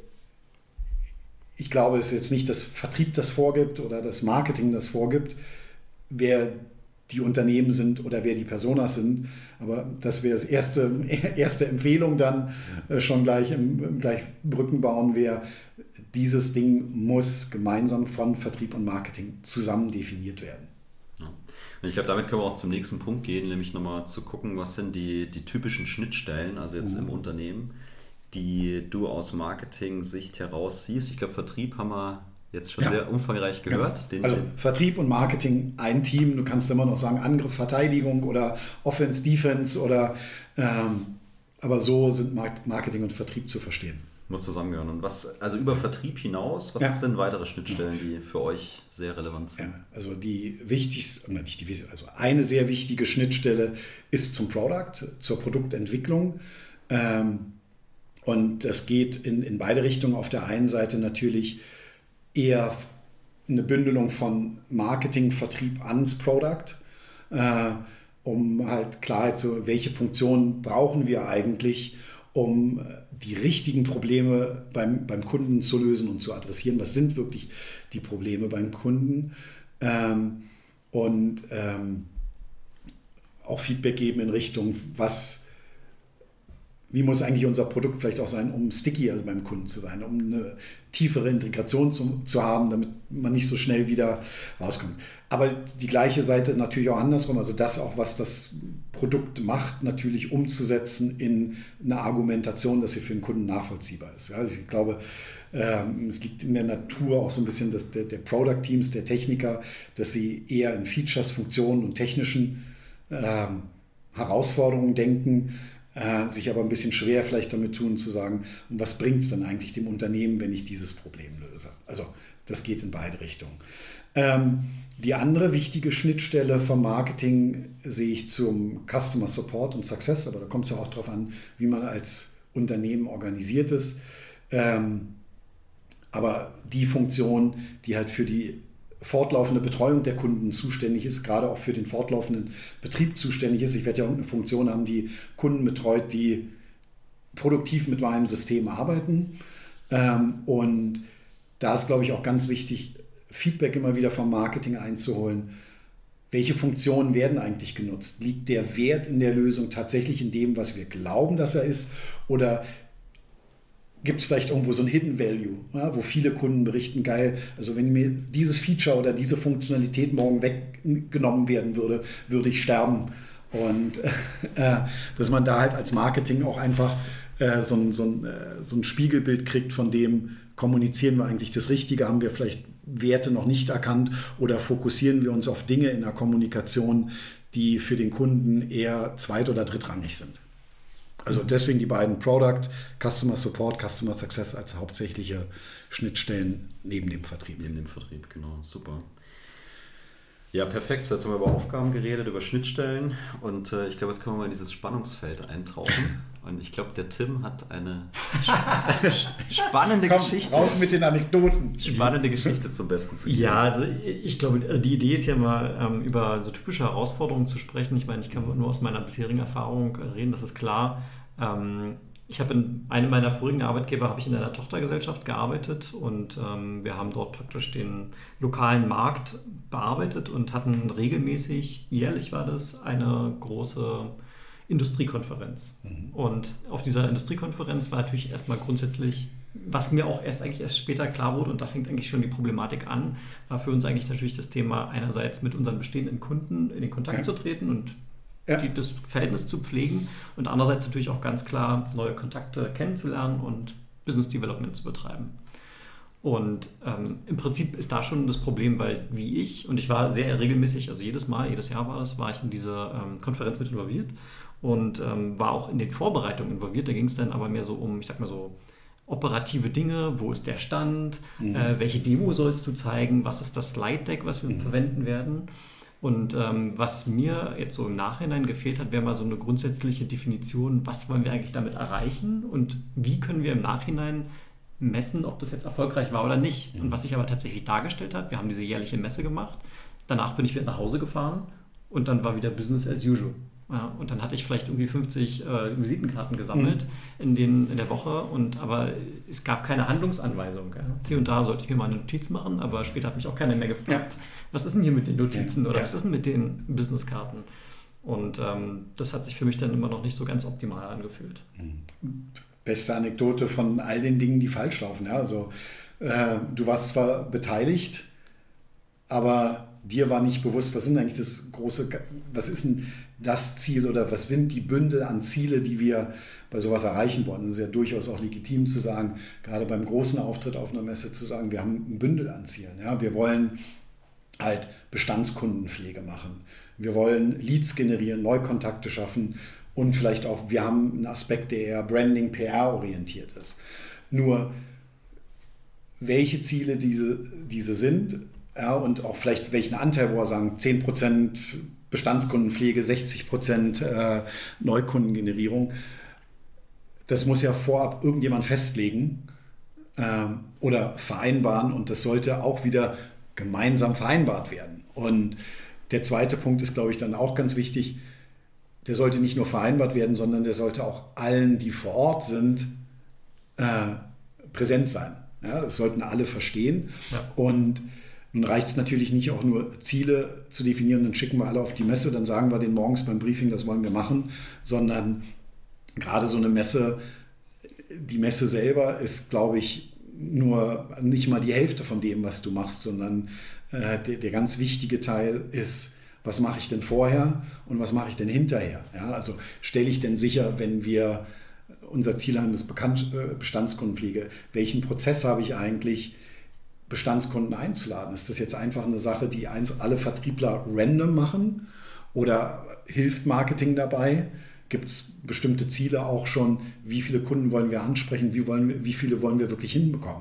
ich glaube, es ist jetzt nicht das Vertrieb das vorgibt oder das Marketing das vorgibt, wer die Unternehmen sind oder wer die Personas sind. Aber das wäre das erste, erste Empfehlung dann schon gleich im gleich Brücken bauen wäre, dieses Ding muss gemeinsam von Vertrieb und Marketing zusammen definiert werden. Ja. Und ich glaube, damit können wir auch zum nächsten Punkt gehen, nämlich nochmal zu gucken, was sind die, die typischen Schnittstellen, also jetzt mhm. im Unternehmen, die du aus Marketing-Sicht heraus siehst. Ich glaube, Vertrieb haben wir jetzt schon ja. sehr umfangreich gehört. Ja. Den, also Vertrieb und Marketing, ein Team. Du kannst immer noch sagen Angriff, Verteidigung oder Offense, Defense oder ähm, aber so sind Marketing und Vertrieb zu verstehen. Muss zusammengehören. Und was, also über Vertrieb hinaus, was ja. sind weitere Schnittstellen, die für euch sehr relevant sind? Ja, also die wichtigste, nicht die, also eine sehr wichtige Schnittstelle ist zum Product, zur Produktentwicklung. Ähm, Und das geht in, in beide Richtungen. Auf der einen Seite natürlich eher eine Bündelung von Marketing, Vertrieb ans Product, äh, um halt Klarheit zu, welche Funktionen brauchen wir eigentlich, um die richtigen Probleme beim, beim Kunden zu lösen und zu adressieren. Was sind wirklich die Probleme beim Kunden? Ähm, und ähm, auch Feedback geben in Richtung, was Wie muss eigentlich unser Produkt vielleicht auch sein, um sticky also beim Kunden zu sein, um eine tiefere Integration zu, zu haben, damit man nicht so schnell wieder rauskommt. Aber die gleiche Seite natürlich auch andersrum, also das auch, was das Produkt macht, natürlich umzusetzen in eine Argumentation, dass sie für den Kunden nachvollziehbar ist. Ja, ich glaube, ähm, es liegt in der Natur auch so ein bisschen des, der, der Product-Teams, der Techniker, dass sie eher in Features, Funktionen und technischen ähm, Herausforderungen denken, Äh, sich aber ein bisschen schwer vielleicht damit tun, zu sagen, und was bringt es dann eigentlich dem Unternehmen, wenn ich dieses Problem löse? Also das geht in beide Richtungen. Ähm, die andere wichtige Schnittstelle vom Marketing sehe ich zum Customer Support und Success, aber da kommt es ja auch darauf an, wie man als Unternehmen organisiert ist. Ähm, aber die Funktion, die halt für die fortlaufende Betreuung der Kunden zuständig ist, gerade auch für den fortlaufenden Betrieb zuständig ist. Ich werde ja irgendeine Funktion haben, die Kunden betreut, die produktiv mit meinem System arbeiten. Und da ist, glaube ich, auch ganz wichtig, Feedback immer wieder vom Marketing einzuholen. Welche Funktionen werden eigentlich genutzt? Liegt der Wert in der Lösung tatsächlich in dem, was wir glauben, dass er ist? Oder gibt es vielleicht irgendwo so ein Hidden Value, ja, wo viele Kunden berichten, geil, also wenn mir dieses Feature oder diese Funktionalität morgen weggenommen werden würde, würde ich sterben. Und äh, dass man da halt als Marketing auch einfach äh, so, ein, so, ein, äh, so ein Spiegelbild kriegt von dem, kommunizieren wir eigentlich das Richtige, haben wir vielleicht Werte noch nicht erkannt oder fokussieren wir uns auf Dinge in der Kommunikation, die für den Kunden eher zweit- oder drittrangig sind. Also deswegen die beiden Product, Customer Support, Customer Success als hauptsächliche Schnittstellen neben dem Vertrieb. Neben dem Vertrieb, genau, super. Ja, perfekt. Jetzt haben wir über Aufgaben geredet, über Schnittstellen und äh, ich glaube, jetzt können wir mal in dieses Spannungsfeld eintauchen. Und ich glaube, der Tim hat eine spannende Komm, Geschichte. Raus mit den Anekdoten. Spannende Geschichte zum Besten zu geben. Ja, also ich glaube, also die Idee ist ja mal, ähm, über so typische Herausforderungen zu sprechen. Ich meine, ich kann nur aus meiner bisherigen Erfahrung reden, das ist klar. Ähm, ich habe in einem meiner vorigen Arbeitgeber habe ich in einer Tochtergesellschaft gearbeitet und ähm, wir haben dort praktisch den lokalen Markt bearbeitet und hatten regelmäßig, jährlich war das, eine große Industriekonferenz. Mhm. Und auf dieser Industriekonferenz war natürlich erstmal grundsätzlich, was mir auch erst eigentlich erst später klar wurde, und da fängt eigentlich schon die Problematik an, war für uns eigentlich natürlich das Thema, einerseits mit unseren bestehenden Kunden in den Kontakt ja. zu treten und ja. die, das Verhältnis zu pflegen und andererseits natürlich auch ganz klar neue Kontakte kennenzulernen und Business Development zu betreiben. Und ähm, im Prinzip ist da schon das Problem, weil wie ich, und ich war sehr regelmäßig, also jedes Mal, jedes Jahr war das, war ich in diese ähm, Konferenz mit involviert und ähm, war auch in den Vorbereitungen involviert. Da ging es dann aber mehr so um, ich sag mal so, operative Dinge, wo ist der Stand, mhm. äh, welche Demo sollst du zeigen, was ist das Slide-Deck, was wir mhm. verwenden werden. Und ähm, was mir jetzt so im Nachhinein gefehlt hat, wäre mal so eine grundsätzliche Definition, was wollen wir eigentlich damit erreichen und wie können wir im Nachhinein messen, ob das jetzt erfolgreich war oder nicht. Und was sich aber tatsächlich dargestellt hat, wir haben diese jährliche Messe gemacht, danach bin ich wieder nach Hause gefahren und dann war wieder Business as usual. Ja, und dann hatte ich vielleicht irgendwie fünfzig äh, Visitenkarten gesammelt mhm. in, den, in der Woche, und, aber es gab keine Handlungsanweisung. Ja. Hier und da sollte ich mir mal eine Notiz machen, aber später hat mich auch keiner mehr gefragt, ja. was ist denn hier mit den Notizen ja. oder ja. was ist denn mit den Businesskarten? Und ähm, das hat sich für mich dann immer noch nicht so ganz optimal angefühlt. Beste Anekdote von all den Dingen, die falsch laufen. Ja, also äh, du warst zwar beteiligt, aber dir war nicht bewusst, was sind eigentlich das große, was ist denn das Ziel oder was sind die Bündel an Ziele, die wir bei sowas erreichen wollen. Es ist ja durchaus auch legitim zu sagen, gerade beim großen Auftritt auf einer Messe zu sagen, wir haben ein Bündel an Zielen. Ja, wir wollen halt Bestandskundenpflege machen. Wir wollen Leads generieren, Neukontakte schaffen und vielleicht auch, wir haben einen Aspekt, der eher Branding, P R orientiert ist. Nur, welche Ziele diese, diese sind, ja, und auch vielleicht welchen Anteil, wo wir sagen, zehn Prozent Bestandskundenpflege, sechzig Prozent äh, Neukundengenerierung, das muss ja vorab irgendjemand festlegen äh, oder vereinbaren, und das sollte auch wieder gemeinsam vereinbart werden. Und der zweite Punkt ist, glaube ich, dann auch ganz wichtig, der sollte nicht nur vereinbart werden, sondern der sollte auch allen, die vor Ort sind, äh, präsent sein. Ja, das sollten alle verstehen. Ja. Und nun reicht es natürlich nicht, auch nur Ziele zu definieren, dann schicken wir alle auf die Messe, dann sagen wir denen morgens beim Briefing, das wollen wir machen, sondern gerade so eine Messe, die Messe selber ist, glaube ich, nur nicht mal die Hälfte von dem, was du machst, sondern äh, der, der ganz wichtige Teil ist, was mache ich denn vorher und was mache ich denn hinterher? Ja, also stelle ich denn sicher, wenn wir unser Ziel haben, das Bekannt, äh, Bestandskundenpflege, welchen Prozess habe ich eigentlich, Bestandskunden einzuladen? Ist das jetzt einfach eine Sache, die alle Vertriebler random machen, oder hilft Marketing dabei? Gibt es bestimmte Ziele auch schon? Wie viele Kunden wollen wir ansprechen? Wie, wollen wir, wie viele wollen wir wirklich hinbekommen?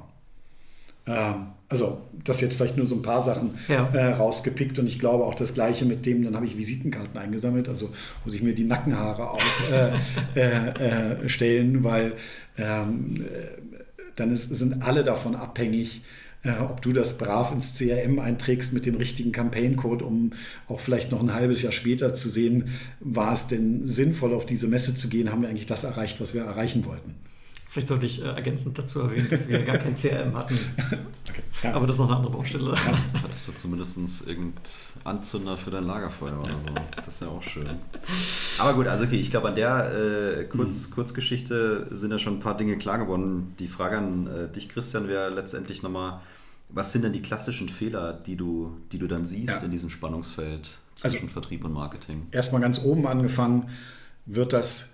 Ähm, also das jetzt vielleicht nur so ein paar Sachen ja. äh, rausgepickt, und ich glaube auch das Gleiche mit dem, dann habe ich Visitenkarten eingesammelt, also muss ich mir die Nackenhaare aufstellen, äh, äh, stellen, weil ähm, dann ist, sind alle davon abhängig, Äh, ob du das brav ins C R M einträgst mit dem richtigen Campaign-Code, um auch vielleicht noch ein halbes Jahr später zu sehen, war es denn sinnvoll, auf diese Messe zu gehen, haben wir eigentlich das erreicht, was wir erreichen wollten. Vielleicht sollte ich äh, ergänzend dazu erwähnen, dass wir gar kein C R M hatten. Okay. Ja. Aber das ist noch eine andere Baustelle. Ja. Hattest du zumindest irgendein Anzünder für dein Lagerfeuer oder so. Das ist ja auch schön. Aber gut, also okay, ich glaube, an der äh, Kurz, mhm. Kurzgeschichte sind ja schon ein paar Dinge klar geworden. Die Frage an äh, dich, Christian, wäre letztendlich nochmal, was sind denn die klassischen Fehler, die du, die du dann siehst ja. in diesem Spannungsfeld zwischen also, Vertrieb und Marketing? Erstmal ganz oben angefangen, wird das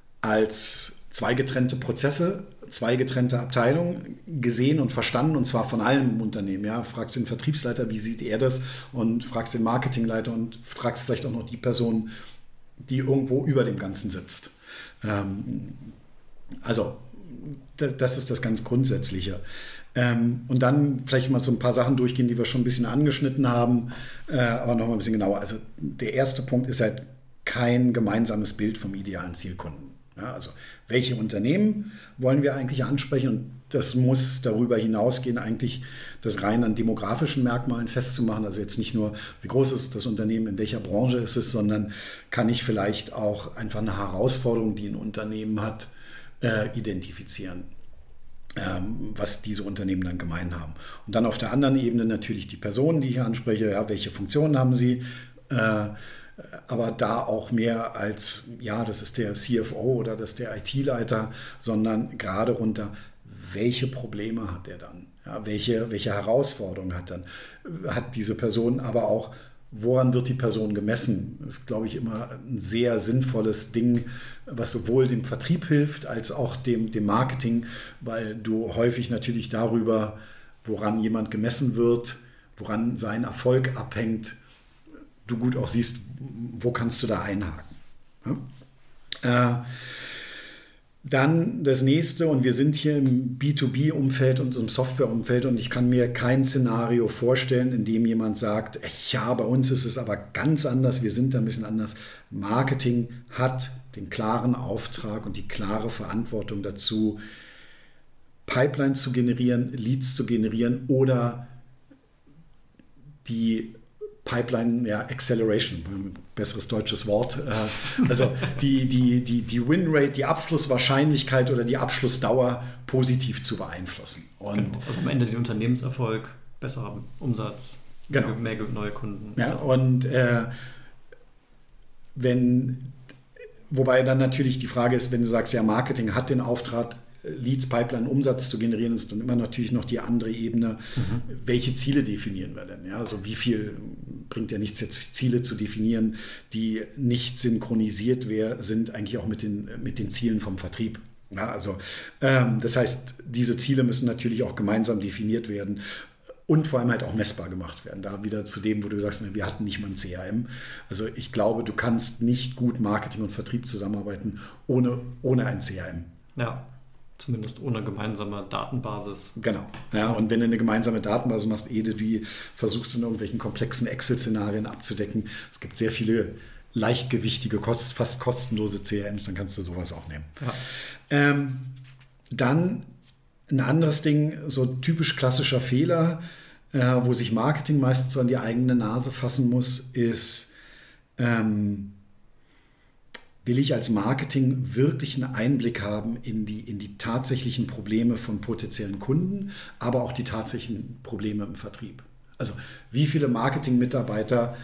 als zwei getrennte Prozesse, zwei getrennte Abteilungen gesehen und verstanden, und zwar von allen im Unternehmen. Ja, fragst den Vertriebsleiter, wie sieht er das, und fragst den Marketingleiter und fragst vielleicht auch noch die Person, die irgendwo über dem Ganzen sitzt. Ähm, also das ist das ganz Grundsätzliche. Ähm, und dann vielleicht mal so ein paar Sachen durchgehen, die wir schon ein bisschen angeschnitten haben, äh, aber noch mal ein bisschen genauer. Also der erste Punkt ist halt kein gemeinsames Bild vom idealen Zielkunden. Ja, also welche Unternehmen wollen wir eigentlich ansprechen? Und das muss darüber hinausgehen, eigentlich das rein an demografischen Merkmalen festzumachen. Also jetzt nicht nur, wie groß ist das Unternehmen, in welcher Branche ist es, sondern kann ich vielleicht auch einfach eine Herausforderung, die ein Unternehmen hat, äh, identifizieren, ähm, was diese Unternehmen dann gemein haben. Und dann auf der anderen Ebene natürlich die Personen, die ich hier anspreche. Ja, welche Funktionen haben sie? Äh, aber da auch mehr als, ja, das ist der C F O oder das ist der I T-Leiter, sondern gerade runter, welche Probleme hat er dann? Ja, welche, welche Herausforderungen hat dann? Hat diese Person aber auch, woran wird die Person gemessen? Das ist, glaube ich, immer ein sehr sinnvolles Ding, was sowohl dem Vertrieb hilft, als auch dem, dem Marketing, weil du häufig natürlich darüber, woran jemand gemessen wird, woran sein Erfolg abhängt, du gut auch siehst, wo kannst du da einhaken. Ja? Äh, dann das nächste, und wir sind hier im B zwei B-Umfeld und im Software-Umfeld, und ich kann mir kein Szenario vorstellen, in dem jemand sagt, ja, bei uns ist es aber ganz anders, wir sind da ein bisschen anders. Marketing hat den klaren Auftrag und die klare Verantwortung dazu, Pipelines zu generieren, Leads zu generieren oder die Pipeline, ja, Acceleration, besseres deutsches Wort. Also die, die, die, die Winrate, die Abschlusswahrscheinlichkeit oder die Abschlussdauer positiv zu beeinflussen. Und genau, also am Ende den Unternehmenserfolg, besserer Umsatz, genau. mehr neue Kunden. Ja, und äh, wenn, wobei dann natürlich die Frage ist, wenn du sagst, ja, Marketing hat den Auftrag, Leads, Pipeline, Umsatz zu generieren, ist dann immer natürlich noch die andere Ebene. Mhm. Welche Ziele definieren wir denn? Ja, also wie viel bringt ja nichts, jetzt Ziele zu definieren, die nicht synchronisiert wär, sind eigentlich auch mit den, mit den Zielen vom Vertrieb. Ja, also ähm, das heißt, diese Ziele müssen natürlich auch gemeinsam definiert werden und vor allem halt auch messbar gemacht werden. Da wieder zu dem, wo du sagst, wir hatten nicht mal ein C R M. Also ich glaube, du kannst nicht gut Marketing und Vertrieb zusammenarbeiten ohne, ohne ein C R M. Ja. Zumindest ohne gemeinsame Datenbasis. Genau. Ja, und wenn du eine gemeinsame Datenbasis machst, ehe du die versuchst in irgendwelchen komplexen Excel-Szenarien abzudecken, es gibt sehr viele leichtgewichtige, kost, fast kostenlose C R Ms, dann kannst du sowas auch nehmen. Ja. Ähm, dann ein anderes Ding, so typisch klassischer Fehler, äh, wo sich Marketing meistens so an die eigene Nase fassen muss, ist, ähm, will ich als Marketing wirklich einen Einblick haben in die, in die tatsächlichen Probleme von potenziellen Kunden, aber auch die tatsächlichen Probleme im Vertrieb. Also wie viele Marketing-Mitarbeiter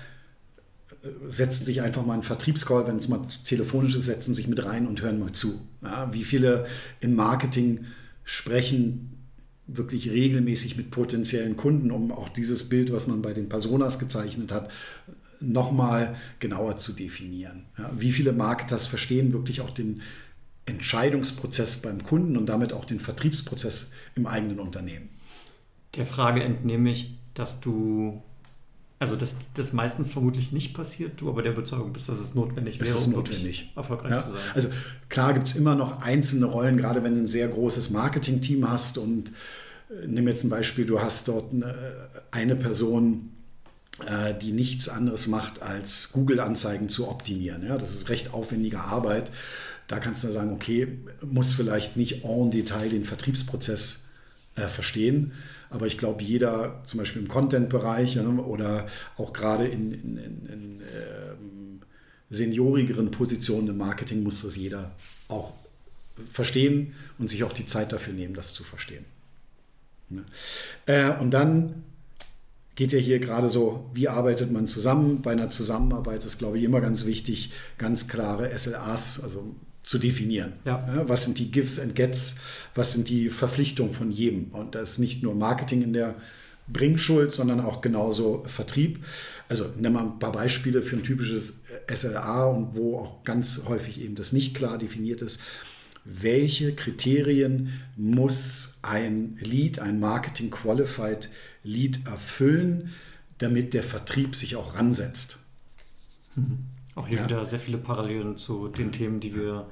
setzen sich einfach mal einen Vertriebscall, wenn es mal telefonisch ist, setzen sich mit rein und hören mal zu. Ja, wie viele im Marketing sprechen wirklich regelmäßig mit potenziellen Kunden, um auch dieses Bild, was man bei den Personas gezeichnet hat, nochmal genauer zu definieren. Ja, wie viele Marketers verstehen wirklich auch den Entscheidungsprozess beim Kunden und damit auch den Vertriebsprozess im eigenen Unternehmen? Der Frage entnehme ich, dass du, also dass das meistens vermutlich nicht passiert, du aber der Überzeugung bist, dass es notwendig wäre, um wirklich erfolgreich ja, zu sein. Also klar gibt es immer noch einzelne Rollen, gerade wenn du ein sehr großes Marketing-Team hast und äh, nimm jetzt ein Beispiel, du hast dort eine, eine Person, die nichts anderes macht, als Google-Anzeigen zu optimieren. Ja, das ist recht aufwendige Arbeit. Da kannst du sagen, okay, muss vielleicht nicht en Detail den Vertriebsprozess äh, verstehen, aber ich glaube, jeder, zum Beispiel im Content-Bereich, ja, oder auch gerade in, in, in, in äh, seniorigeren Positionen im Marketing, muss das jeder auch verstehen und sich auch die Zeit dafür nehmen, das zu verstehen. Ja. Äh, und dann geht ja hier gerade so, wie arbeitet man zusammen? Bei einer Zusammenarbeit ist, glaube ich, immer ganz wichtig, ganz klare S L As, also zu definieren. Ja. Ja, was sind die Gives and Gets? Was sind die Verpflichtungen von jedem? Und da ist nicht nur Marketing in der Bringschuld, sondern auch genauso Vertrieb. Also nehmen wir ein paar Beispiele für ein typisches S L A und wo auch ganz häufig eben das nicht klar definiert ist. Welche Kriterien muss ein Lead, ein Marketing-Qualified Lead erfüllen, damit der Vertrieb sich auch ransetzt? Mhm. Auch hier ja. wieder sehr viele Parallelen zu den Themen, die wir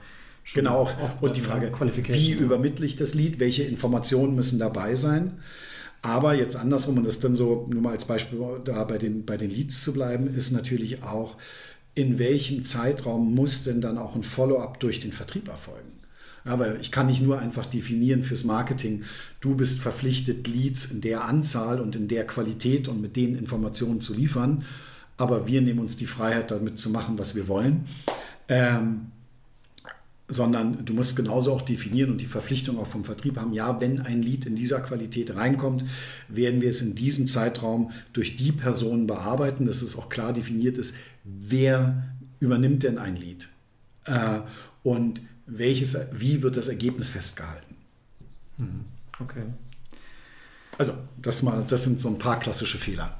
Genau, und die Frage, wie übermittle ich das Lead, welche Informationen müssen dabei sein? Aber jetzt andersrum, und das ist dann so, nur mal als Beispiel da bei den, bei den Leads zu bleiben, ist natürlich auch, in welchem Zeitraum muss denn dann auch ein Follow-up durch den Vertrieb erfolgen? Aber ich kann nicht nur einfach definieren fürs Marketing, du bist verpflichtet, Leads in der Anzahl und in der Qualität und mit den Informationen zu liefern, aber wir nehmen uns die Freiheit, damit zu machen, was wir wollen. Ähm, sondern du musst genauso auch definieren und die Verpflichtung auch vom Vertrieb haben, ja, wenn ein Lead in dieser Qualität reinkommt, werden wir es in diesem Zeitraum durch die Personen bearbeiten, dass es auch klar definiert ist, wer übernimmt denn ein Lead äh, und welches, wie wird das Ergebnis festgehalten. Okay. Also das, mal, das sind so ein paar klassische Fehler.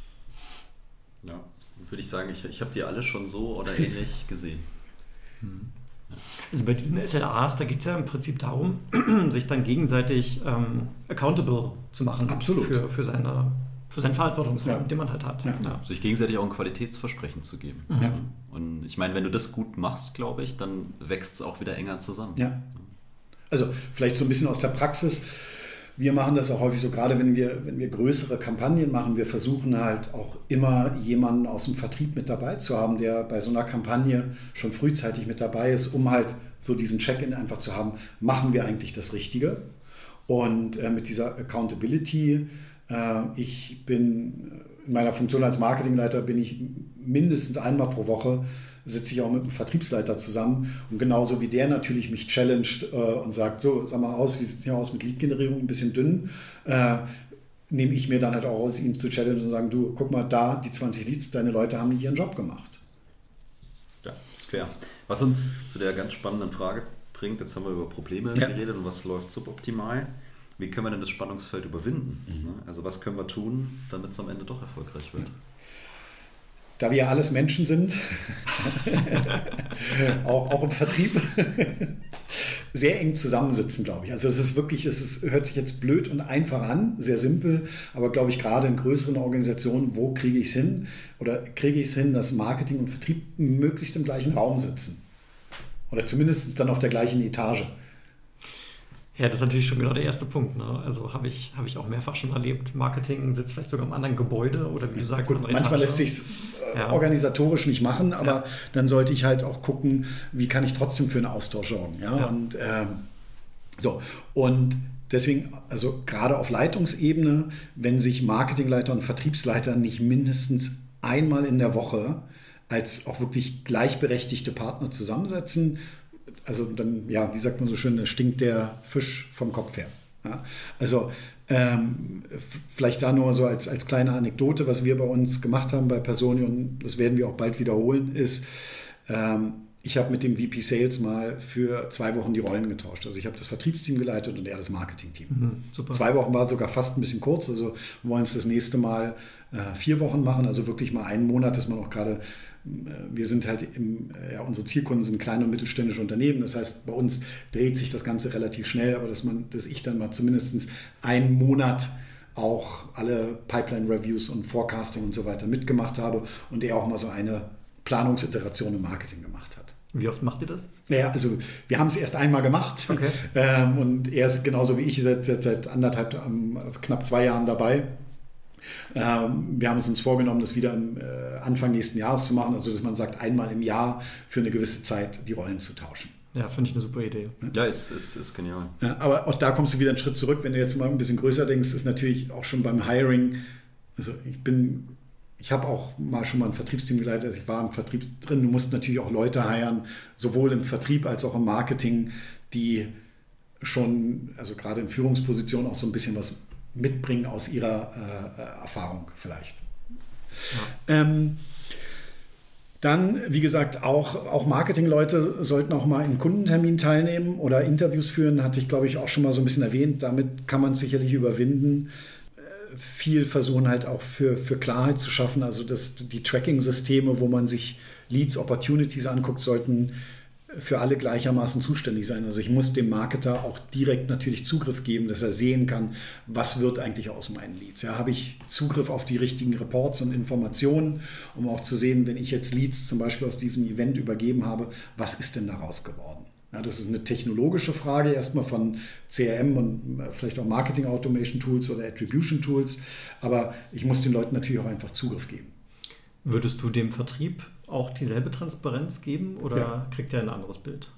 Ja, würde ich sagen, ich, ich habe die alle schon so oder ähnlich gesehen. Also bei diesen S L As, da geht es ja im Prinzip darum, sich dann gegenseitig ähm, accountable zu machen. Absolut. Für, für, seine, für seinen Verantwortungsraum, Ja. den man halt hat. Ja. Ja. Sich gegenseitig auch ein Qualitätsversprechen zu geben. Ja. Und ich meine, wenn du das gut machst, glaube ich, dann wächst es auch wieder enger zusammen. Ja. Also vielleicht so ein bisschen aus der Praxis. Wir machen das auch häufig so, gerade wenn wir, wenn wir größere Kampagnen machen, wir versuchen halt auch immer jemanden aus dem Vertrieb mit dabei zu haben, der bei so einer Kampagne schon frühzeitig mit dabei ist, um halt so diesen Check-in einfach zu haben, machen wir eigentlich das Richtige? Und äh, mit dieser Accountability, äh, ich bin in meiner Funktion als Marketingleiter, bin ich mindestens einmal pro Woche sitze ich auch mit einem Vertriebsleiter zusammen und genauso wie der natürlich mich challenged äh, und sagt, so, sag mal aus, wie sieht es hier aus mit Lead-Generierung, ein bisschen dünn, äh, nehme ich mir dann halt auch aus, ihn zu challengen und sagen, du, guck mal da, die zwanzig Leads, deine Leute haben nicht ihren Job gemacht. Ja, ist fair. Was uns zu der ganz spannenden Frage bringt, jetzt haben wir über Probleme Ja. geredet und was läuft suboptimal. Wie können wir denn das Spannungsfeld überwinden? Mhm. Also was können wir tun, damit es am Ende doch erfolgreich wird? Da wir ja alles Menschen sind, auch, auch im Vertrieb, sehr eng zusammensitzen, glaube ich. Also es ist wirklich, es ist, hört sich jetzt blöd und einfach an, sehr simpel, aber glaube ich, gerade in größeren Organisationen, wo kriege ich es hin? Oder kriege ich es hin, dass Marketing und Vertrieb möglichst im gleichen Raum sitzen? Oder zumindest dann auf der gleichen Etage. Ja, das ist natürlich schon genau der erste Punkt. Ne? Also habe ich, hab ich auch mehrfach schon erlebt, Marketing sitzt vielleicht sogar im anderen Gebäude oder wie du sagst, Gut, andere manchmal Etage. lässt sich äh, Ja. organisatorisch nicht machen, aber Ja. dann sollte ich halt auch gucken, wie kann ich trotzdem für einen Austausch sorgen. Ja? Ja. Und ähm, so, und deswegen, also gerade auf Leitungsebene, wenn sich Marketingleiter und Vertriebsleiter nicht mindestens einmal in der Woche als auch wirklich gleichberechtigte Partner zusammensetzen, also dann, ja, wie sagt man so schön, da stinkt der Fisch vom Kopf her. Ja? Also ähm, vielleicht da nur so als, als kleine Anekdote, was wir bei uns gemacht haben bei Personio, und das werden wir auch bald wiederholen, ist, ähm, ich habe mit dem V P Sales mal für zwei Wochen die Rollen getauscht. Also ich habe das Vertriebsteam geleitet und er das Marketingteam. Mhm, super. Zwei Wochen war sogar fast ein bisschen kurz, also wir wollen es das nächste Mal äh, vier Wochen machen, also wirklich mal einen Monat, dass man auch gerade, äh, wir sind halt, im, äh, ja, unsere Zielkunden sind kleine und mittelständische Unternehmen, das heißt, bei uns dreht sich das Ganze relativ schnell, aber dass man, dass ich dann mal zumindest einen Monat auch alle Pipeline-Reviews und Forecasting und so weiter mitgemacht habe und er auch mal so eine Planungsiteration im Marketing gemacht hat. Wie oft macht ihr das? Naja, also wir haben es erst einmal gemacht Okay. ähm, und er ist genauso wie ich seit, seit, seit anderthalb, ähm, knapp zwei Jahren dabei. Ähm, wir haben es uns vorgenommen, das wieder am äh, Anfang nächsten Jahres zu machen, also dass man sagt, einmal im Jahr für eine gewisse Zeit die Rollen zu tauschen. Ja, finde ich eine super Idee. Ja, ist, ist, ist genial. Ja, aber auch da kommst du wieder einen Schritt zurück, wenn du jetzt mal ein bisschen größer denkst, ist natürlich auch schon beim Hiring, also ich bin, ich habe auch mal schon mal ein Vertriebsteam geleitet, also ich war im Vertrieb drin, du musst natürlich auch Leute hiren, sowohl im Vertrieb als auch im Marketing, die schon, also gerade in Führungspositionen auch so ein bisschen was mitbringen aus ihrer äh, Erfahrung vielleicht. Ja. Ähm, Dann, wie gesagt, auch, auch Marketingleute sollten auch mal in Kundenterminen teilnehmen oder Interviews führen, hatte ich, glaube ich, auch schon mal so ein bisschen erwähnt. Damit kann man es sicherlich überwinden. Viel versuchen halt auch für, für Klarheit zu schaffen. Also das, die Tracking-Systeme, wo man sich Leads, Opportunities anguckt, sollten für alle gleichermaßen zuständig sein. Also ich muss dem Marketer auch direkt natürlich Zugriff geben, dass er sehen kann, was wird eigentlich aus meinen Leads. Ja, habe ich Zugriff auf die richtigen Reports und Informationen, um auch zu sehen, wenn ich jetzt Leads zum Beispiel aus diesem Event übergeben habe, was ist denn daraus geworden? Ja, das ist eine technologische Frage erstmal von C R M und vielleicht auch Marketing Automation Tools oder Attribution Tools. Aber ich muss den Leuten natürlich auch einfach Zugriff geben. Würdest du dem Vertrieb auch dieselbe Transparenz geben oder ja. kriegt er ein anderes Bild?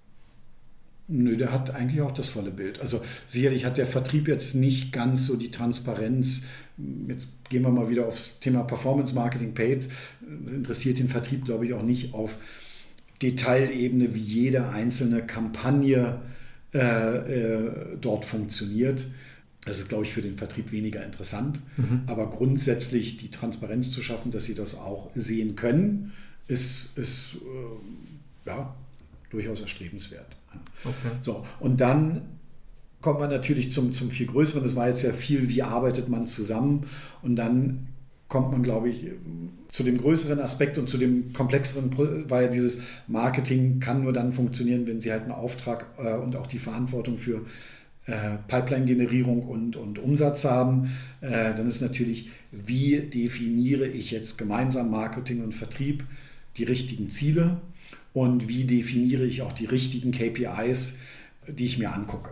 Nö, der hat eigentlich auch das volle Bild. Also sicherlich hat der Vertrieb jetzt nicht ganz so die Transparenz. Jetzt gehen wir mal wieder aufs Thema Performance Marketing Paid. Interessiert den Vertrieb, glaube ich, auch nicht auf Detailebene, wie jede einzelne Kampagne äh, äh, dort funktioniert. Das ist, glaube ich, für den Vertrieb weniger interessant. Mhm. Aber grundsätzlich die Transparenz zu schaffen, dass sie das auch sehen können, ist, ist äh, ja, durchaus erstrebenswert. Okay. So, und dann kommt man natürlich zum, zum viel Größeren. Das war jetzt ja viel, wie arbeitet man zusammen. Und dann kommt man, glaube ich, zu dem größeren Aspekt und zu dem komplexeren, weil dieses Marketing kann nur dann funktionieren, wenn sie halt einen Auftrag äh, und auch die Verantwortung für äh, Pipeline-Generierung und, und Umsatz haben. Äh, dann ist natürlich, wie definiere ich jetzt gemeinsam Marketing und Vertrieb die richtigen Ziele und wie definiere ich auch die richtigen K P Is, die ich mir angucke.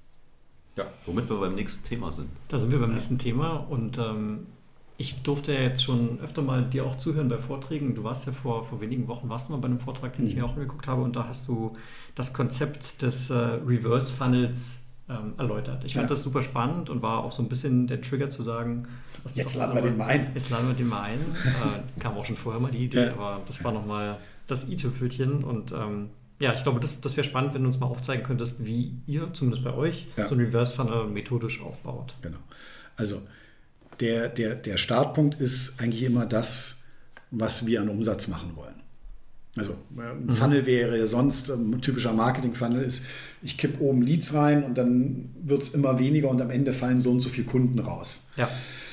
Ja, womit wir beim nächsten Thema sind. Da sind wir beim nächsten Thema und ähm, ich durfte ja jetzt schon öfter mal dir auch zuhören bei Vorträgen. Du warst ja vor, vor wenigen Wochen, warst du mal bei einem Vortrag, den mhm. ich mir auch angeguckt habe und da hast du das Konzept des äh, Reverse Funnels ähm, erläutert. Ich fand ja. das super spannend und war auch so ein bisschen der Trigger zu sagen, jetzt laden wir den mal ein. Jetzt laden wir den mal ein. äh, kam auch schon vorher mal die Idee, ja. aber das war nochmal das i-Tüpfelchen und ähm, ja, ich glaube, das, das wäre spannend, wenn du uns mal aufzeigen könntest, wie ihr, zumindest bei euch, ja. so ein Reverse Funnel methodisch aufbaut. Genau. Also Der, der, der Startpunkt ist eigentlich immer das, was wir an Umsatz machen wollen. Also ein mhm. Funnel wäre sonst, ein typischer Marketing-Funnel ist, ich kippe oben Leads rein und dann wird es immer weniger und am Ende fallen so und so viele Kunden raus. Ja.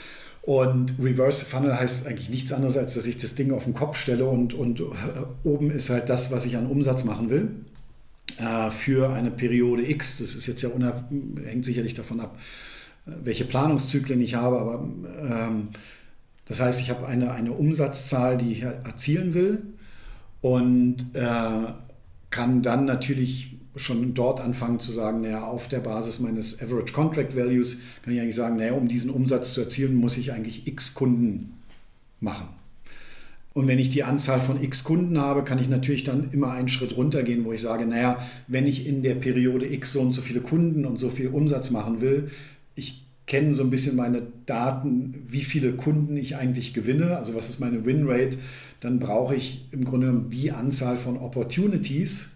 Und Reverse Funnel heißt eigentlich nichts anderes, als dass ich das Ding auf den Kopf stelle und, und oben ist halt das, was ich an Umsatz machen will äh, für eine Periode X. Das ist jetzt ja unab- hängt sicherlich davon ab, welche Planungszyklen ich habe, aber ähm, das heißt, ich habe eine, eine Umsatzzahl, die ich erzielen will und äh, kann dann natürlich schon dort anfangen zu sagen, naja, auf der Basis meines Average Contract Values kann ich eigentlich sagen, naja, um diesen Umsatz zu erzielen, muss ich eigentlich x Kunden machen. Und wenn ich die Anzahl von x Kunden habe, kann ich natürlich dann immer einen Schritt runtergehen, wo ich sage, naja, wenn ich in der Periode X so und so viele Kunden und so viel Umsatz machen will, ich kenne so ein bisschen meine Daten, wie viele Kunden ich eigentlich gewinne, also was ist meine Winrate, dann brauche ich im Grunde genommen die Anzahl von Opportunities,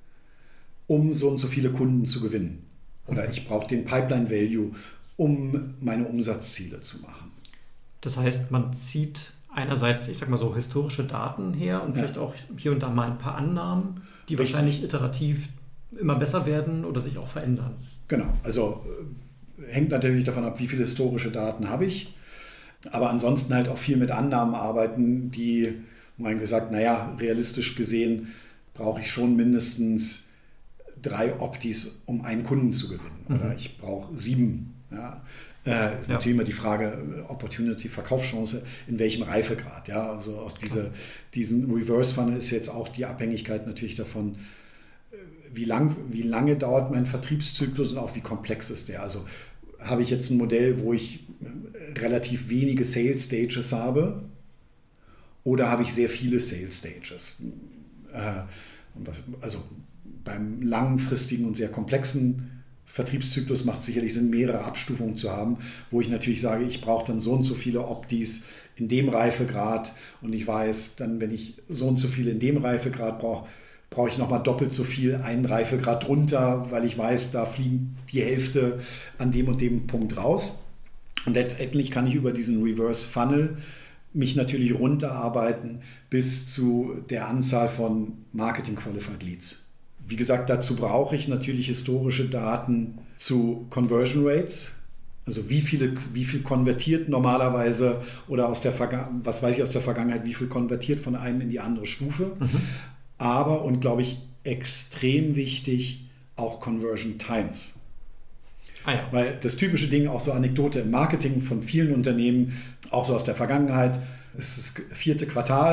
um so und so viele Kunden zu gewinnen. Oder ich brauche den Pipeline Value, um meine Umsatzziele zu machen. Das heißt, man zieht einerseits, ich sag mal so, historische Daten her und ja. vielleicht auch hier und da mal ein paar Annahmen, die Richtig. wahrscheinlich iterativ immer besser werden oder sich auch verändern. Genau, also hängt natürlich davon ab, wie viele historische Daten habe ich. Aber ansonsten halt auch viel mit Annahmen arbeiten, die, man gesagt, naja, realistisch gesehen brauche ich schon mindestens drei Optis, um einen Kunden zu gewinnen. Mhm. Oder ich brauche sieben. Ja. Äh, ist ja. natürlich immer die Frage, Opportunity, Verkaufschance, in welchem Reifegrad. Ja. Also aus diese, diesen Reverse Funnel ist jetzt auch die Abhängigkeit natürlich davon, wie, lang, wie lange dauert mein Vertriebszyklus und auch wie komplex ist der. Also habe ich jetzt ein Modell, wo ich relativ wenige Sales Stages habe oder habe ich sehr viele Sales Stages? Äh, was, also beim langfristigen und sehr komplexen Vertriebszyklus macht es sicherlich Sinn, mehrere Abstufungen zu haben, wo ich natürlich sage, ich brauche dann so und so viele Optis in dem Reifegrad und ich weiß dann, wenn ich so und so viele in dem Reifegrad brauche, brauche ich nochmal doppelt so viel, einen Reifegrad drunter, weil ich weiß, da fliegen die Hälfte an dem und dem Punkt raus. Und letztendlich kann ich über diesen Reverse Funnel mich natürlich runterarbeiten bis zu der Anzahl von Marketing Qualified Leads. Wie gesagt, dazu brauche ich natürlich historische Daten zu Conversion Rates. Also wie viele, wie viel konvertiert normalerweise oder aus der Vergangenheit, was weiß ich aus der Vergangenheit, wie viel konvertiert von einem in die andere Stufe. Mhm. Aber, und glaube ich, extrem wichtig, auch Conversion Times. Ah ja. Weil das typische Ding, auch so Anekdote im Marketing von vielen Unternehmen, auch so aus der Vergangenheit, es ist das vierte Quartal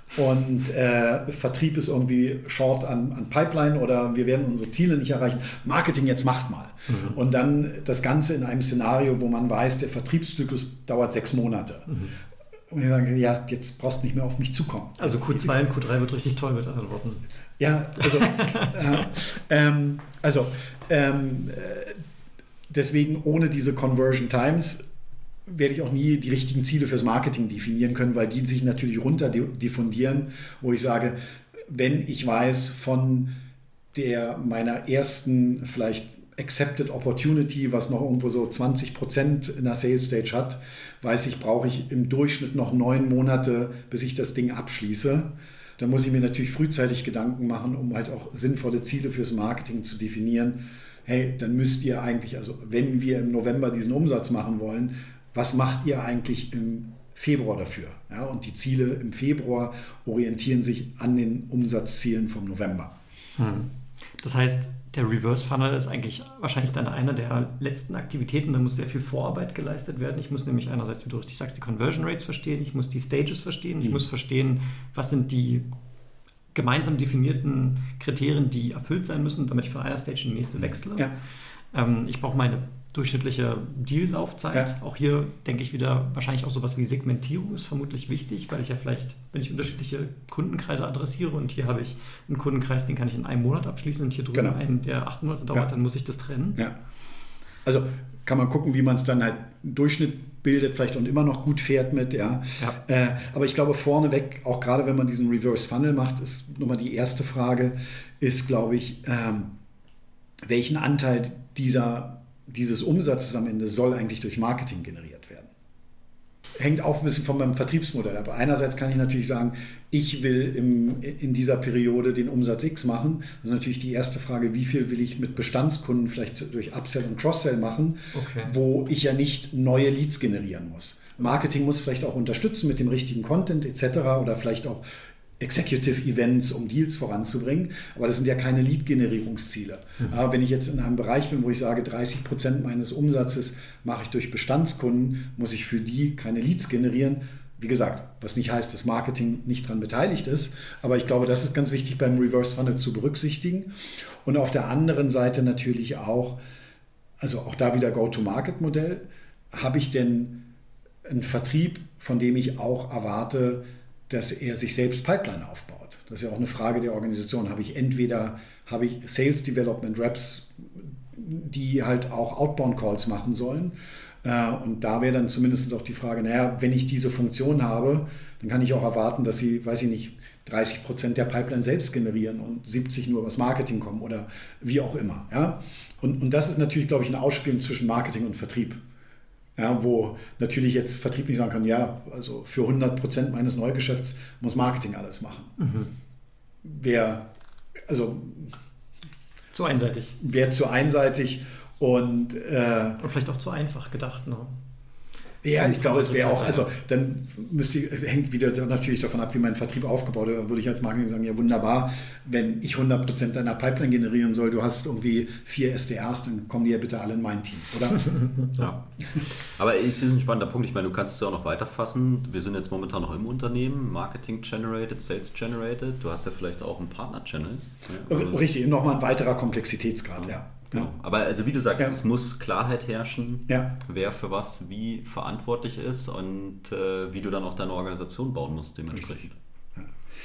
und äh, Vertrieb ist irgendwie short an, an Pipeline oder wir werden unsere Ziele nicht erreichen. Marketing, jetzt macht mal. Mhm. Und dann das Ganze in einem Szenario, wo man weiß, der Vertriebszyklus dauert sechs Monate. Mhm. Und wir sagen, ja, jetzt brauchst du nicht mehr auf mich zukommen. Also Q zwei und Q drei wird richtig toll mit anderen Worten. Ja, also, äh, ähm, also ähm, äh, deswegen ohne diese Conversion Times werde ich auch nie die richtigen Ziele fürs Marketing definieren können, weil die sich natürlich runter diffundieren, wo ich sage, wenn ich weiß von der meiner ersten vielleicht Accepted Opportunity, was noch irgendwo so zwanzig Prozent in der Sales Stage hat, weiß ich, brauche ich im Durchschnitt noch neun Monate, bis ich das Ding abschließe. Dann muss ich mir natürlich frühzeitig Gedanken machen, um halt auch sinnvolle Ziele fürs Marketing zu definieren. Hey, dann müsst ihr eigentlich, also wenn wir im November diesen Umsatz machen wollen, was macht ihr eigentlich im Februar dafür? Ja, und die Ziele im Februar orientieren sich an den Umsatzzielen vom November. Hm. Das heißt, der Reverse Funnel ist eigentlich wahrscheinlich dann eine der letzten Aktivitäten. Da muss sehr viel Vorarbeit geleistet werden. Ich muss nämlich einerseits, wie du richtig sagst, die Conversion Rates verstehen. Ich muss die Stages verstehen. Ich mhm. muss verstehen, was sind die gemeinsam definierten Kriterien, die erfüllt sein müssen, damit ich von einer Stage in die nächste wechsle. Ja. Ähm, ich brauche meine durchschnittliche Deal-Laufzeit. Ja. Auch hier denke ich wieder, wahrscheinlich auch sowas wie Segmentierung ist vermutlich wichtig, weil ich ja vielleicht, wenn ich unterschiedliche Kundenkreise adressiere und hier habe ich einen Kundenkreis, den kann ich in einem Monat abschließen und hier drüben genau. einen, der acht Monate dauert, ja. dann muss ich das trennen. Ja. Also kann man gucken, wie man es dann halt im Durchschnitt bildet, vielleicht und immer noch gut fährt mit. Ja. ja. Äh, aber ich glaube vorneweg, auch gerade wenn man diesen Reverse Funnel macht, ist nochmal die erste Frage, ist glaube ich, ähm, welchen Anteil dieser dieses Umsatzes am Ende soll eigentlich durch Marketing generiert werden. Hängt auch ein bisschen von meinem Vertriebsmodell ab. Einerseits kann ich natürlich sagen, ich will im, in dieser Periode den Umsatz X machen. Das ist natürlich die erste Frage, wie viel will ich mit Bestandskunden vielleicht durch Upsell und Cross-Sell machen, okay. wo ich ja nicht neue Leads generieren muss. Marketing muss vielleicht auch unterstützen mit dem richtigen Content et cetera oder vielleicht auch Executive Events, um Deals voranzubringen, aber das sind ja keine Lead-Generierungsziele. Mhm. Aber wenn ich jetzt in einem Bereich bin, wo ich sage, dreißig Prozent meines Umsatzes mache ich durch Bestandskunden, muss ich für die keine Leads generieren. Wie gesagt, was nicht heißt, dass Marketing nicht daran beteiligt ist, aber ich glaube, das ist ganz wichtig beim Reverse Funnel zu berücksichtigen. Und auf der anderen Seite natürlich auch, also auch da wieder Go-to-Market-Modell, habe ich denn einen Vertrieb, von dem ich auch erwarte, dass er sich selbst Pipeline aufbaut. Das ist ja auch eine Frage der Organisation. Habe ich entweder habe ich Sales Development Reps, die halt auch Outbound Calls machen sollen. Und da wäre dann zumindest auch die Frage, naja, wenn ich diese Funktion habe, dann kann ich auch erwarten, dass sie, weiß ich nicht, dreißig Prozent der Pipeline selbst generieren und siebzig nur übers Marketing kommen oder wie auch immer. Ja? Und, und das ist natürlich, glaube ich, ein Ausspielen zwischen Marketing und Vertrieb. Ja, wo natürlich jetzt Vertrieb nicht sagen kann, ja, also für hundert Prozent meines Neugeschäfts muss Marketing alles machen. Mhm. Wäre, also zu einseitig. Wäre zu einseitig und äh, und vielleicht auch zu einfach gedacht, ne? Ja, ich glaube, es wäre auch, also dann müsste, hängt wieder natürlich davon ab, wie mein Vertrieb aufgebaut ist. Da würde ich als Marketing sagen, ja wunderbar, wenn ich hundert Prozent deiner Pipeline generieren soll, du hast irgendwie vier S D Rs, dann kommen die ja bitte alle in mein Team, oder? Ja. Aber es ist ein spannender Punkt. Ich meine, du kannst es ja auch noch weiterfassen. Wir sind jetzt momentan noch im Unternehmen, Marketing generated, Sales generated. Du hast ja vielleicht auch einen Partner-Channel. Ja, richtig, nochmal ein weiterer Komplexitätsgrad, ja. ja. Genau. Aber also wie du sagst, ja. es muss Klarheit herrschen, ja. wer für was wie verantwortlich ist und äh, wie du dann auch deine Organisation bauen musst dementsprechend. Ja.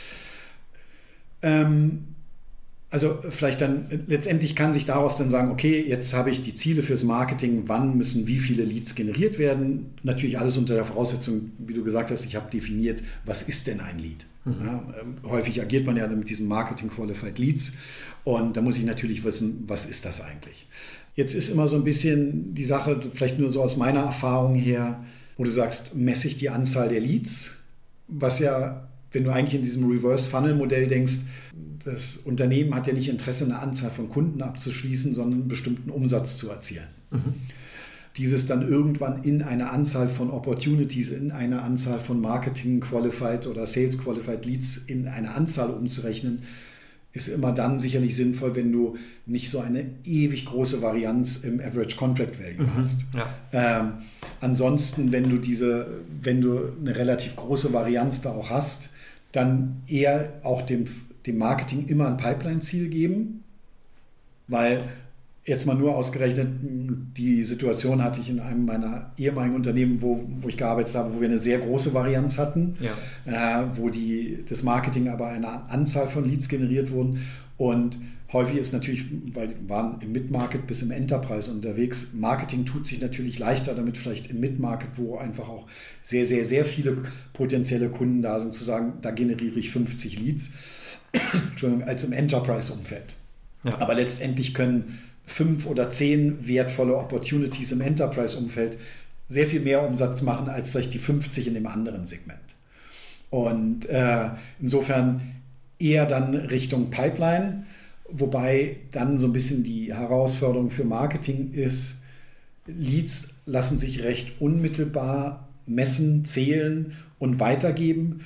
Ähm, also vielleicht dann, letztendlich kann sich daraus dann sagen, okay, jetzt habe ich die Ziele fürs Marketing, wann müssen wie viele Leads generiert werden. Natürlich alles unter der Voraussetzung, wie du gesagt hast, ich habe definiert, was ist denn ein Lead? Mhm. Ja, ähm, häufig agiert man ja mit diesen Marketing Qualified Leads und da muss ich natürlich wissen, was ist das eigentlich? Jetzt ist immer so ein bisschen die Sache, vielleicht nur so aus meiner Erfahrung her, wo du sagst, messe ich die Anzahl der Leads, was ja, wenn du eigentlich in diesem Reverse-Funnel-Modell denkst, das Unternehmen hat ja nicht Interesse, eine Anzahl von Kunden abzuschließen, sondern einen bestimmten Umsatz zu erzielen. Mhm. Dieses dann irgendwann in eine Anzahl von Opportunities, in eine Anzahl von Marketing-Qualified oder Sales-Qualified Leads in eine Anzahl umzurechnen, ist immer dann sicherlich sinnvoll, wenn du nicht so eine ewig große Varianz im Average Contract Value mhm, hast. Ja. Ähm, ansonsten, wenn du diese, wenn du eine relativ große Varianz da auch hast, dann eher auch dem, dem Marketing immer ein Pipeline-Ziel geben, weil jetzt mal nur ausgerechnet, die Situation hatte ich in einem meiner ehemaligen Unternehmen, wo, wo ich gearbeitet habe, wo wir eine sehr große Varianz hatten, ja. äh, wo die, das Marketing aber eine Anzahl von Leads generiert wurden. Und häufig ist natürlich, weil wir waren im Mid-Market bis im Enterprise unterwegs, Marketing tut sich natürlich leichter damit, vielleicht im Mid-Market, wo einfach auch sehr, sehr, sehr viele potenzielle Kunden da sind, zu sagen, da generiere ich fünfzig Leads, Entschuldigung, als im Enterprise-Umfeld. Ja. Aber letztendlich können fünf oder zehn wertvolle Opportunities im Enterprise-Umfeld sehr viel mehr Umsatz machen als vielleicht die fünfzig in dem anderen Segment. Und äh, insofern eher dann Richtung Pipeline, wobei dann so ein bisschen die Herausforderung für Marketing ist, Leads lassen sich recht unmittelbar messen, zählen und weitergeben.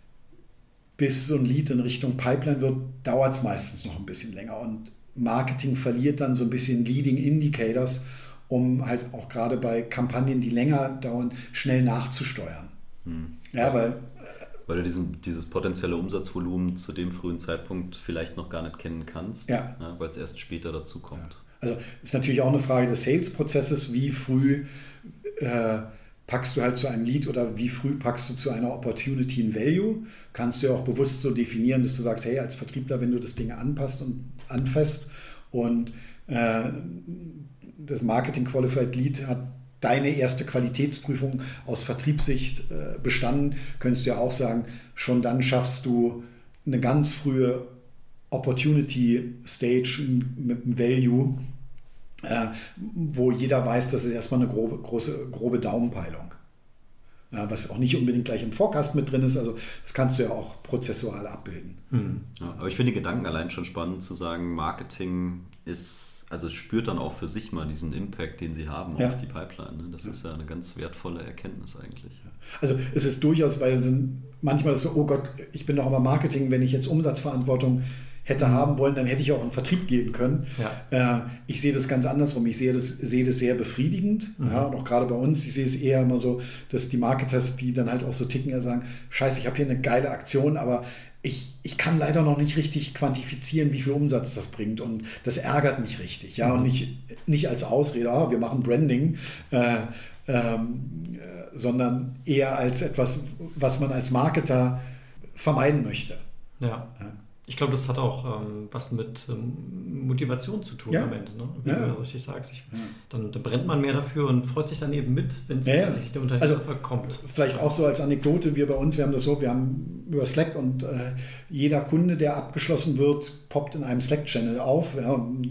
Bis so ein Lead in Richtung Pipeline wird, dauert es meistens noch ein bisschen länger. Und Marketing verliert dann so ein bisschen Leading Indicators, um halt auch gerade bei Kampagnen, die länger dauern, schnell nachzusteuern. Hm. Ja, weil, weil du diesen, dieses potenzielle Umsatzvolumen zu dem frühen Zeitpunkt vielleicht noch gar nicht kennen kannst, ja. Ja, weil es erst später dazu kommt. Ja. Also ist natürlich auch eine Frage des Sales-Prozesses, wie früh äh, packst du halt zu einem Lead oder wie früh packst du zu einer Opportunity ein Value? Kannst du ja auch bewusst so definieren, dass du sagst, hey, als Vertriebler, wenn du das Ding anpasst und anfasst und äh, das Marketing Qualified Lead hat deine erste Qualitätsprüfung aus Vertriebssicht äh, bestanden, könntest du ja auch sagen, schon dann schaffst du eine ganz frühe Opportunity Stage mit einem Value, Äh, wo jeder weiß, das ist erstmal eine grobe, große, grobe Daumenpeilung. Ja, was auch nicht unbedingt gleich im Forecast mit drin ist, also das kannst du ja auch prozessual abbilden. Hm. Ja, aber ich finde die Gedanken allein schon spannend zu sagen, Marketing ist, also spürt dann auch für sich mal diesen Impact, den sie haben ja. auf die Pipeline. Ne? Das ja. ist ja eine ganz wertvolle Erkenntnis eigentlich. Also es ist durchaus, weil sind manchmal ist so, oh Gott, ich bin doch aber Marketing, wenn ich jetzt Umsatzverantwortung hätte haben wollen, dann hätte ich auch in Vertrieb gehen können. Ja. Äh, ich sehe das ganz andersrum. Ich sehe das, sehe das sehr befriedigend. Mhm. Ja, und auch gerade bei uns, ich sehe es eher immer so, dass die Marketers, die dann halt auch so ticken, ja sagen, scheiße, ich habe hier eine geile Aktion, aber ich, ich kann leider noch nicht richtig quantifizieren, wie viel Umsatz das bringt. Und das ärgert mich richtig. Ja? Mhm. Und nicht, nicht als Ausrede, ah, wir machen Branding, äh, ähm, äh, sondern eher als etwas, was man als Marketer vermeiden möchte. Ja. ja. Ich glaube, das hat auch ähm, was mit ähm, Motivation zu tun ja. am Ende. Ne? Wie ja. du richtig sagst. Ich, ja. dann, dann brennt man mehr dafür und freut sich dann eben mit, wenn es ja, tatsächlich der Unternehmer also, kommt. Vielleicht auch so als Anekdote, wir bei uns, wir haben das so, wir haben über Slack und äh, jeder Kunde, der abgeschlossen wird, poppt in einem Slack-Channel auf. Ja, und,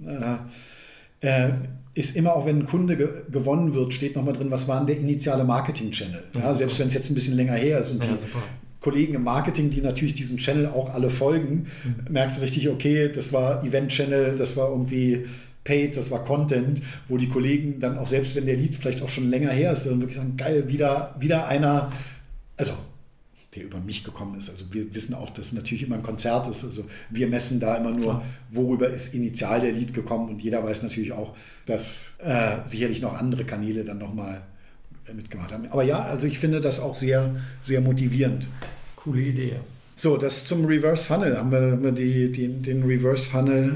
äh, äh, ist immer, auch wenn ein Kunde ge- gewonnen wird, steht nochmal drin, was war denn der initiale Marketing-Channel. Ja, ja, selbst wenn es jetzt ein bisschen länger her ist. Und ja, die super. Kollegen im Marketing, die natürlich diesem Channel auch alle folgen, mhm. merkst du richtig, okay, das war Event-Channel, das war irgendwie Paid, das war Content, wo die Kollegen dann auch, selbst wenn der Lead vielleicht auch schon länger her ist, dann wirklich sagen, geil, wieder, wieder einer, also der über mich gekommen ist. Also wir wissen auch, dass es natürlich immer ein Konzert ist. Also wir messen da immer nur, Klar. worüber ist initial der Lead gekommen, und jeder weiß natürlich auch, dass äh, sicherlich noch andere Kanäle dann nochmal mitgemacht haben. Aber ja, also ich finde das auch sehr, sehr motivierend. Coole Idee. So, das zum Reverse Funnel. Haben wir, haben wir die, die, den Reverse Funnel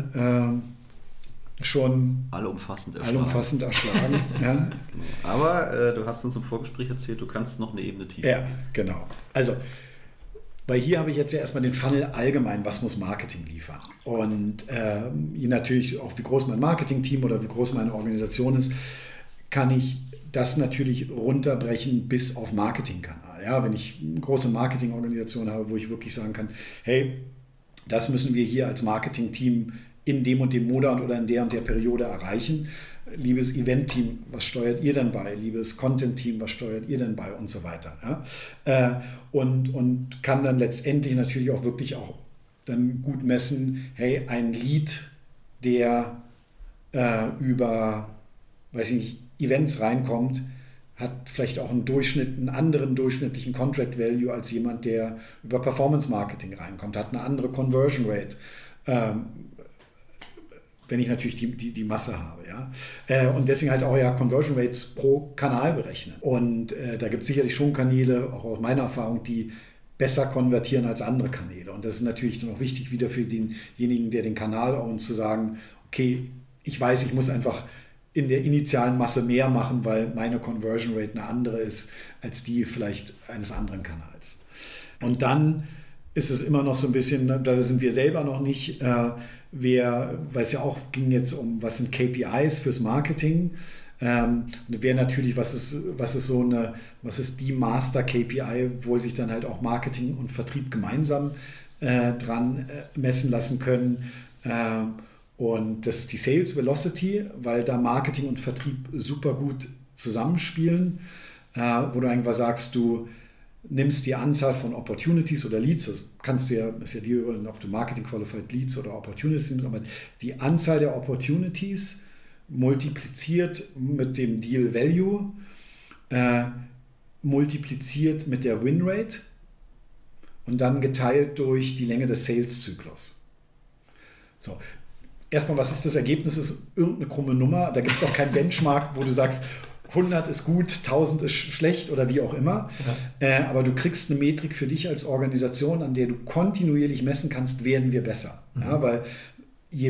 äh, schon allumfassend erschlagen. Allumfassend erschlagen ja. Genau. Aber äh, du hast uns im Vorgespräch erzählt, du kannst noch eine Ebene tiefer. Ja, genau. Also, weil hier habe ich jetzt ja erstmal den Funnel allgemein, was muss Marketing liefern. Und äh, je natürlich auch, wie groß mein Marketing-Team oder wie groß meine Organisation ist, kann ich das natürlich runterbrechen bis auf Marketingkanal. Ja, wenn ich eine große Marketingorganisation habe, wo ich wirklich sagen kann, hey, das müssen wir hier als Marketingteam in dem und dem Monat oder in der und der Periode erreichen. Liebes Event-Team, was steuert ihr denn bei? Liebes Content-Team, was steuert ihr denn bei? Und so weiter. Ja? Äh, und, und kann dann letztendlich natürlich auch wirklich auch dann gut messen, hey, ein Lead, der äh, über, weiß ich nicht, Events reinkommt, hat vielleicht auch einen Durchschnitt, einen anderen durchschnittlichen Contract Value als jemand, der über Performance Marketing reinkommt, hat eine andere Conversion Rate, ähm, wenn ich natürlich die, die, die Masse habe. Ja? Äh, und deswegen halt auch ja Conversion Rates pro Kanal berechnen. Und äh, da gibt es sicherlich schon Kanäle, auch aus meiner Erfahrung, die besser konvertieren als andere Kanäle. Und das ist natürlich dann auch wichtig wieder für denjenigen, der den Kanal ownt, zu sagen, okay, ich weiß, ich muss einfach in der initialen Masse mehr machen, weil meine Conversion Rate eine andere ist als die vielleicht eines anderen Kanals. Und dann ist es immer noch so ein bisschen, da sind wir selber noch nicht, äh, wer, weil es ja auch ging jetzt um, was sind K P Is fürs Marketing. Ähm, wäre natürlich, was ist, was ist so eine, was ist die Master K P I, wo sich dann halt auch Marketing und Vertrieb gemeinsam äh, dran äh, messen lassen können. Äh, und das ist die Sales Velocity, weil da Marketing und Vertrieb super gut zusammenspielen, äh, wo du einfach sagst, du nimmst die Anzahl von Opportunities oder Leads, das kannst du ja, ist ja dir, ob du Marketing Qualified Leads oder Opportunities nimmst, aber die Anzahl der Opportunities multipliziert mit dem Deal Value, äh, multipliziert mit der Win Rate und dann geteilt durch die Länge des Sales-Zyklus. So. Erstmal, was ist das Ergebnis? Das ist irgendeine krumme Nummer. Da gibt es auch keinen Benchmark, wo du sagst, hundert ist gut, tausend ist schlecht oder wie auch immer. Ja. Äh, aber du kriegst eine Metrik für dich als Organisation, an der du kontinuierlich messen kannst, werden wir besser. Mhm. Ja, weil je,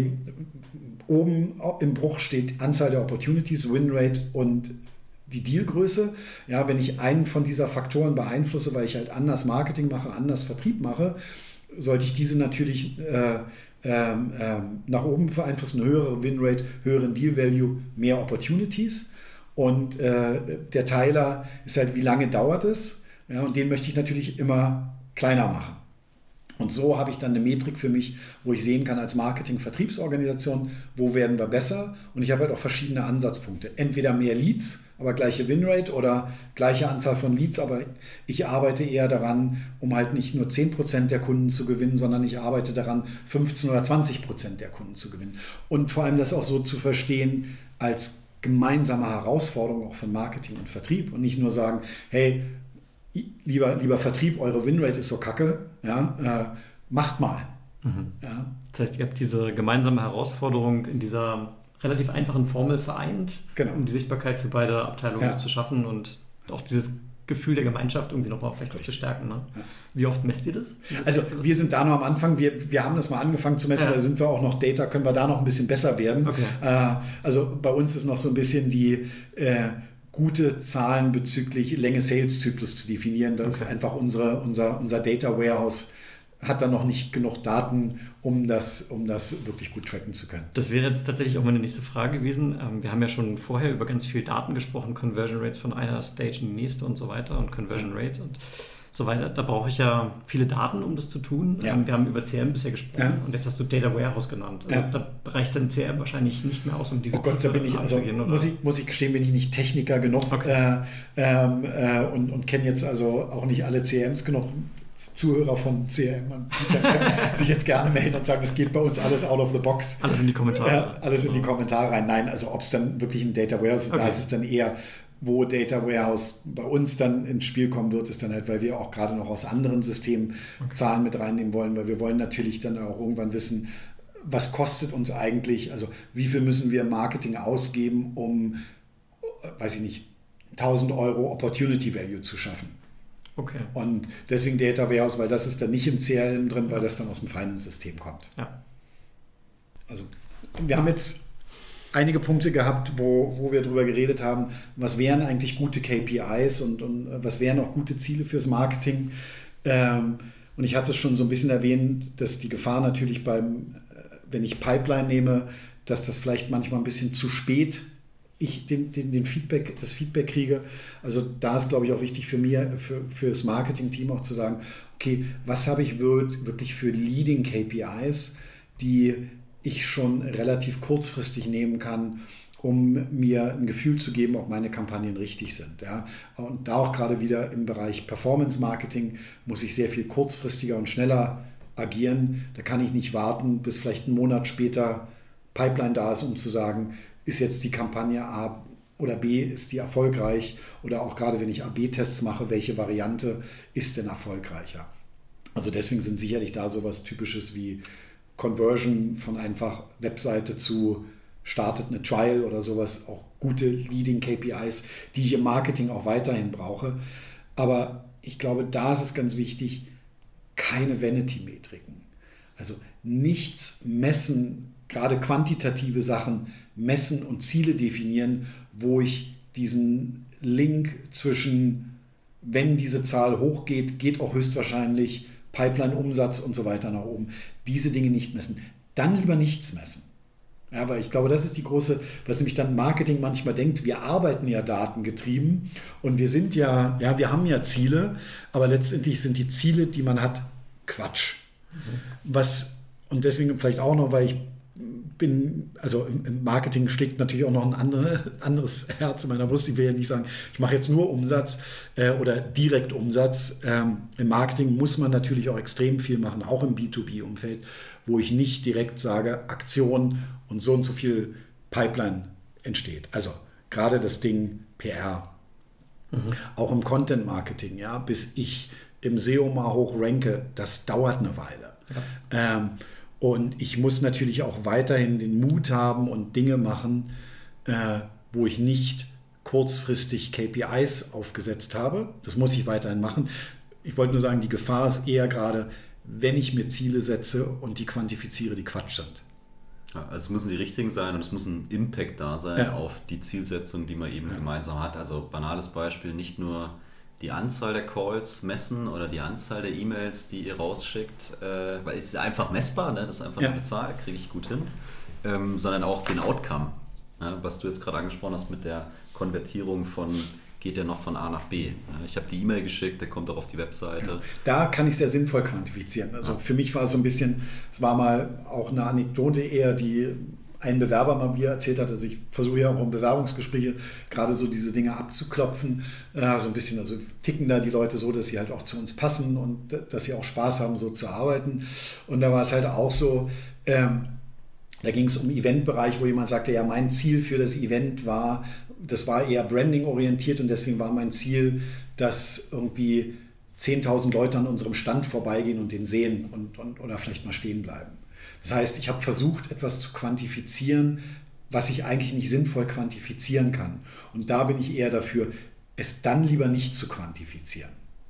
oben im Bruch steht Anzahl der Opportunities, Winrate und die Dealgröße. Ja, wenn ich einen von dieser Faktoren beeinflusse, weil ich halt anders Marketing mache, anders Vertrieb mache, sollte ich diese natürlich äh, ähm, ähm, nach oben beeinflussen. Höhere Winrate, höheren Deal Value, mehr Opportunities. Und äh, der Teiler ist halt, wie lange dauert es? Ja, und den möchte ich natürlich immer kleiner machen. Und so habe ich dann eine Metrik für mich, wo ich sehen kann als Marketing-Vertriebsorganisation, wo werden wir besser. Und ich habe halt auch verschiedene Ansatzpunkte. Entweder mehr Leads, aber gleiche Winrate oder gleiche Anzahl von Leads. Aber ich arbeite eher daran, um halt nicht nur zehn Prozent der Kunden zu gewinnen, sondern ich arbeite daran, fünfzehn oder zwanzig Prozent der Kunden zu gewinnen. Und vor allem das auch so zu verstehen als gemeinsame Herausforderung auch von Marketing und Vertrieb. Und nicht nur sagen, hey, Lieber, lieber Vertrieb, eure Winrate ist so kacke, ja, äh, macht mal. Mhm. Ja. Das heißt, ihr habt diese gemeinsame Herausforderung in dieser relativ einfachen Formel vereint, genau, um die Sichtbarkeit für beide Abteilungen ja. zu schaffen und auch dieses Gefühl der Gemeinschaft irgendwie nochmal vielleicht auch zu stärken. Ne? Ja. Wie oft messt ihr das? das also wir sind da noch am Anfang, wir, wir haben das mal angefangen zu messen, ja. da sind wir auch noch Data, können wir da noch ein bisschen besser werden. Okay. Äh, also bei uns ist noch so ein bisschen die äh, gute Zahlen bezüglich Länge Sales-Zyklus zu definieren. Das okay. ist einfach unsere, unser, unser Data Warehouse hat da noch nicht genug Daten, um das, um das wirklich gut tracken zu können. Das wäre jetzt tatsächlich auch meine nächste Frage gewesen. Wir haben ja schon vorher über ganz viel Daten gesprochen, Conversion Rates von einer Stage in die nächste und so weiter und Conversion ja. Rate und so weiter. Da brauche ich ja viele Daten, um das zu tun. Ja. Wir haben über C R M bisher gesprochen ja. und jetzt hast du Data Warehouse genannt. Also ja. da reicht dann C R M wahrscheinlich nicht mehr aus, um diese Oh Gott, da bin ich, also muss ich, muss ich gestehen, bin ich nicht Techniker genug okay. äh, äh, und, und kenne jetzt also auch nicht alle C R Ms genug. Zuhörer von C R M und können sich jetzt gerne melden und sagen, es geht bei uns alles out of the box. Alles in die Kommentare. Äh, alles in die Kommentare rein. Nein, also ob es dann wirklich ein Data Warehouse ist, okay. da ist es dann eher, wo Data Warehouse bei uns dann ins Spiel kommen wird, ist dann halt, weil wir auch gerade noch aus anderen Systemen okay. Zahlen mit reinnehmen wollen, weil wir wollen natürlich dann auch irgendwann wissen, was kostet uns eigentlich, also wie viel müssen wir im Marketing ausgeben, um, weiß ich nicht, tausend Euro Opportunity Value zu schaffen. Okay. Und deswegen Data Warehouse, weil das ist dann nicht im C R M drin, weil das dann aus dem Finance-System kommt. Ja. Also wir haben jetzt einige Punkte gehabt, wo, wo wir darüber geredet haben, was wären eigentlich gute K P Is und, und was wären auch gute Ziele fürs Marketing. Ähm, und ich hatte es schon so ein bisschen erwähnt, dass die Gefahr natürlich beim, wenn ich Pipeline nehme, dass das vielleicht manchmal ein bisschen zu spät ich den, den, den Feedback, das Feedback kriege. Also da ist, glaube ich, auch wichtig für mir, für, für das Marketing-Team auch zu sagen, okay, was habe ich wirklich für Leading K P Is, die ich schon relativ kurzfristig nehmen kann, um mir ein Gefühl zu geben, ob meine Kampagnen richtig sind. Ja? Und da auch gerade wieder im Bereich Performance-Marketing muss ich sehr viel kurzfristiger und schneller agieren. Da kann ich nicht warten, bis vielleicht einen Monat später Pipeline da ist, um zu sagen, ist jetzt die Kampagne A oder B, ist die erfolgreich? Oder auch gerade wenn ich A B Tests mache, welche Variante ist denn erfolgreicher? Also deswegen sind sicherlich da sowas Typisches wie Conversion von einfach Webseite zu startet eine Trial oder sowas, auch gute Leading K P Is, die ich im Marketing auch weiterhin brauche. Aber ich glaube, da ist es ganz wichtig, keine Vanity-Metriken. Also nichts messen, gerade quantitative Sachen messen und Ziele definieren, wo ich diesen Link zwischen, wenn diese Zahl hochgeht, geht auch höchstwahrscheinlich Pipeline-Umsatz und so weiter nach oben. Diese Dinge nicht messen. Dann lieber nichts messen. Ja, aber ich glaube, das ist die große, was nämlich dann Marketing manchmal denkt, wir arbeiten ja datengetrieben und wir sind ja, ja, wir haben ja Ziele, aber letztendlich sind die Ziele, die man hat, Quatsch. Mhm. Was, und deswegen vielleicht auch noch, weil ich bin, also im Marketing schlägt natürlich auch noch ein andere, anderes Herz in meiner Brust. Ich will ja nicht sagen, ich mache jetzt nur Umsatz äh, oder direkt Umsatz. Ähm, Im Marketing muss man natürlich auch extrem viel machen, auch im B zwei B-Umfeld, wo ich nicht direkt sage, Aktion und so und so viel Pipeline entsteht. Also gerade das Ding P R. Mhm. Auch im Content-Marketing, ja, bis ich im S E O mal hoch ranke, das dauert eine Weile. Ja. Ähm, Und ich muss natürlich auch weiterhin den Mut haben und Dinge machen, äh, wo ich nicht kurzfristig K P Is aufgesetzt habe. Das muss ich weiterhin machen. Ich wollte nur sagen, die Gefahr ist eher gerade, wenn ich mir Ziele setze und die quantifiziere, die Quatsch sind. Ja, also es müssen die richtigen sein und es muss ein Impact da sein ja. auf die Zielsetzung, die man eben ja. gemeinsam hat. Also banales Beispiel, nicht nur die Anzahl der Calls messen oder die Anzahl der E-Mails, die ihr rausschickt, äh, weil es ist einfach messbar, ne? Das ist einfach ja. eine Zahl, kriege ich gut hin, ähm, sondern auch den Outcome, ne? Was du jetzt gerade angesprochen hast mit der Konvertierung von, geht der noch von A nach B. Ich habe die E-Mail geschickt, der kommt auch auf die Webseite. Ja, da kann ich sehr sinnvoll quantifizieren. Also ja. für mich war es so ein bisschen, es war mal auch eine Anekdote eher, die ein Bewerber mal mir erzählt hat, also ich versuche ja auch in Bewerbungsgespräche gerade so diese Dinge abzuklopfen, äh, so ein bisschen, also ticken da die Leute so, dass sie halt auch zu uns passen und dass sie auch Spaß haben, so zu arbeiten. Und da war es halt auch so, ähm, da ging es um Eventbereich, wo jemand sagte, ja, mein Ziel für das Event war, das war eher Branding-orientiert und deswegen war mein Ziel, dass irgendwie zehntausend Leute an unserem Stand vorbeigehen und den sehen und, und, oder vielleicht mal stehen bleiben. Das heißt, ich habe versucht, etwas zu quantifizieren, was ich eigentlich nicht sinnvoll quantifizieren kann. Und da bin ich eher dafür, es dann lieber nicht zu quantifizieren.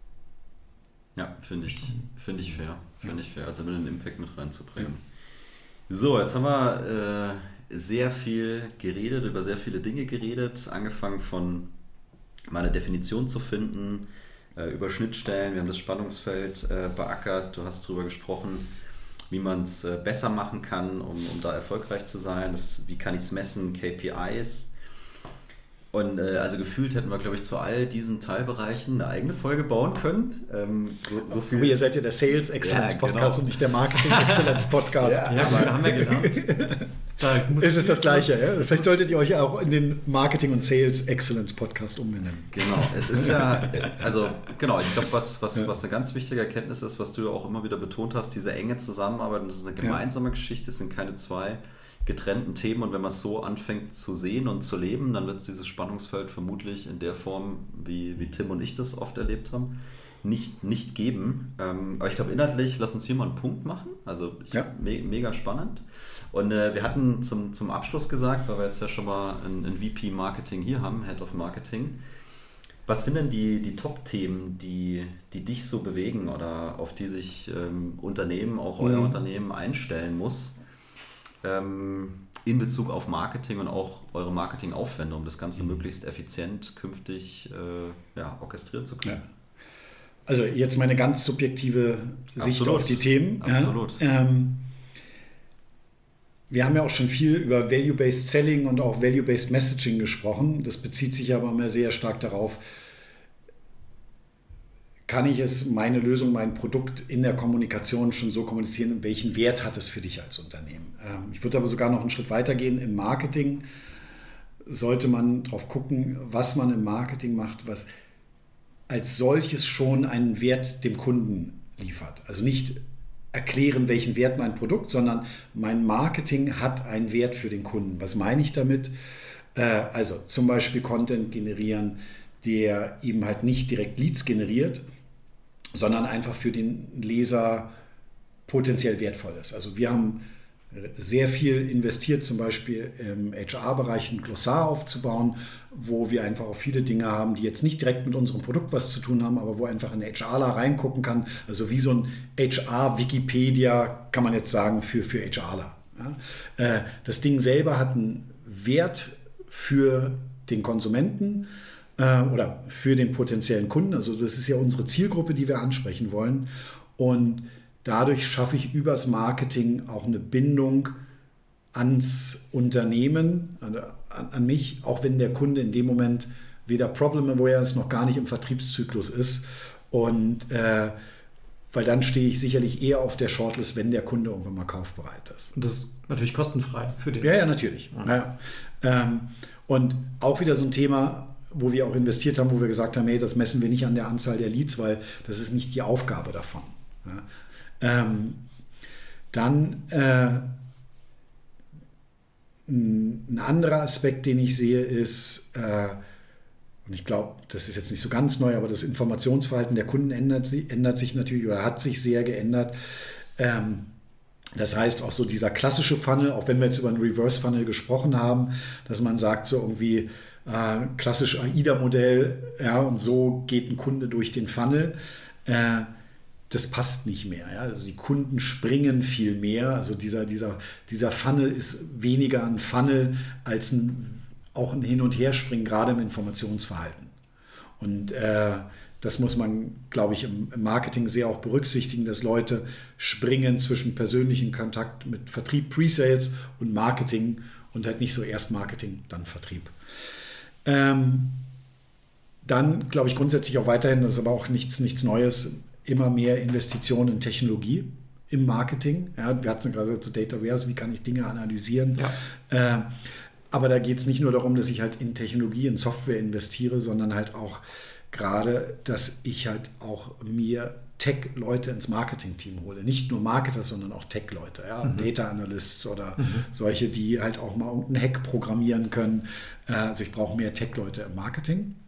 Ja, finde ich, find ich fair. Finde ich fair, also mit einem Impact mit reinzubringen. Ja. So, jetzt haben wir äh, sehr viel geredet, über sehr viele Dinge geredet, angefangen von mal eine Definition zu finden, äh, über Schnittstellen, wir haben das Spannungsfeld äh, beackert, du hast darüber gesprochen, wie man es äh, besser machen kann, um, um da erfolgreich zu sein, das, wie kann ich es messen, K P Is. Und äh, also gefühlt hätten wir, glaube ich, zu all diesen Teilbereichen eine eigene Folge bauen können. Ähm, so, so viel. Aber ihr seid ja der Sales Excellence ja, Podcast genau. und nicht der Marketing Excellence Podcast. Ja, ja, aber haben wir gelernt. Da ist es das Gleiche. Ja? Vielleicht solltet ihr euch auch in den Marketing und Sales Excellence Podcast umbenennen. Genau, es ist ja, also genau, ich glaube, was, was, ja. was eine ganz wichtige Erkenntnis ist, was du auch immer wieder betont hast, diese enge Zusammenarbeit, und das ist eine gemeinsame ja. Geschichte, es sind keine zwei getrennten Themen, und wenn man es so anfängt zu sehen und zu leben, dann wird es dieses Spannungsfeld vermutlich in der Form, wie, wie Tim und ich das oft erlebt haben, nicht, nicht geben. Ähm, aber ich glaube, inhaltlich, lass uns hier mal einen Punkt machen. Also ich, ja. me mega spannend. Und äh, wir hatten zum, zum Abschluss gesagt, weil wir jetzt ja schon mal einen, einen V P Marketing hier haben, Head of Marketing. Was sind denn die, die Top-Themen, die, die dich so bewegen oder auf die sich ähm, Unternehmen, auch euer mhm. Unternehmen einstellen muss? In Bezug auf Marketing und auch eure Marketingaufwände, um das Ganze mhm. möglichst effizient künftig äh, ja, orchestrieren zu können. Ja. Also jetzt meine ganz subjektive Sicht Absolut. Auf die Themen. Absolut. Ja, ähm, wir haben ja auch schon viel über Value-Based Selling und auch Value-Based Messaging gesprochen. Das bezieht sich aber mehr sehr stark darauf, kann ich es, meine Lösung, mein Produkt in der Kommunikation schon so kommunizieren, welchen Wert hat es für dich als Unternehmen? Ähm, ich würde aber sogar noch einen Schritt weiter gehen. Im Marketing sollte man darauf gucken, was man im Marketing macht, was als solches schon einen Wert dem Kunden liefert. Also nicht erklären, welchen Wert mein Produkt, sondern mein Marketing hat einen Wert für den Kunden. Was meine ich damit? Äh, also zum Beispiel Content generieren, der eben halt nicht direkt Leads generiert, sondern einfach für den Leser potenziell wertvoll ist. Also wir haben sehr viel investiert, zum Beispiel im H R-Bereich ein Glossar aufzubauen, wo wir einfach auch viele Dinge haben, die jetzt nicht direkt mit unserem Produkt was zu tun haben, aber wo einfach ein HRler reingucken kann. Also wie so ein H R-Wikipedia, kann man jetzt sagen, für, für HRler. Ja? Das Ding selber hat einen Wert für den Konsumenten äh, oder für den potenziellen Kunden. Also das ist ja unsere Zielgruppe, die wir ansprechen wollen. Und dadurch schaffe ich übers Marketing auch eine Bindung ans Unternehmen, an, an mich, auch wenn der Kunde in dem Moment weder Problem Aware ist, noch gar nicht im Vertriebszyklus ist. Und äh, weil dann stehe ich sicherlich eher auf der Shortlist, wenn der Kunde irgendwann mal kaufbereit ist. Und das ist natürlich kostenfrei für den. Ja, ja, natürlich. Mhm. Ja. Ähm, und auch wieder so ein Thema, wo wir auch investiert haben, wo wir gesagt haben, hey, das messen wir nicht an der Anzahl der Leads, weil das ist nicht die Aufgabe davon. Ja. Ähm, dann äh, ein anderer Aspekt, den ich sehe, ist, äh, und ich glaube, das ist jetzt nicht so ganz neu, aber das Informationsverhalten der Kunden ändert, ändert sich natürlich oder hat sich sehr geändert. Ähm, das heißt, auch so dieser klassische Funnel, auch wenn wir jetzt über einen Reverse-Funnel gesprochen haben, dass man sagt, so irgendwie äh, klassisch AIDA-Modell, ja, und so geht ein Kunde durch den Funnel. Äh, Das passt nicht mehr. Ja? Also die Kunden springen viel mehr. Also dieser, dieser, dieser Funnel ist weniger ein Funnel als ein, auch ein Hin- und Herspringen, gerade im Informationsverhalten. Und äh, das muss man, glaube ich, im, im Marketing sehr auch berücksichtigen, dass Leute springen zwischen persönlichem Kontakt mit Vertrieb, Pre-Sales und Marketing und halt nicht so erst Marketing, dann Vertrieb. Ähm, dann, glaube ich, grundsätzlich auch weiterhin, das ist aber auch nichts, nichts Neues, immer mehr Investitionen in Technologie im Marketing. Ja, wir hatten gerade zu Data Warehouse, wie kann ich Dinge analysieren. Ja. Äh, aber da geht es nicht nur darum, dass ich halt in Technologie, in Software investiere, sondern halt auch gerade, dass ich halt auch mir Tech-Leute ins Marketing-Team hole. Nicht nur Marketer, sondern auch Tech-Leute. Ja? Mhm. Data Analysts oder mhm. solche, die halt auch mal irgendeinen Hack programmieren können. Äh, also ich brauche mehr Tech-Leute im Marketing.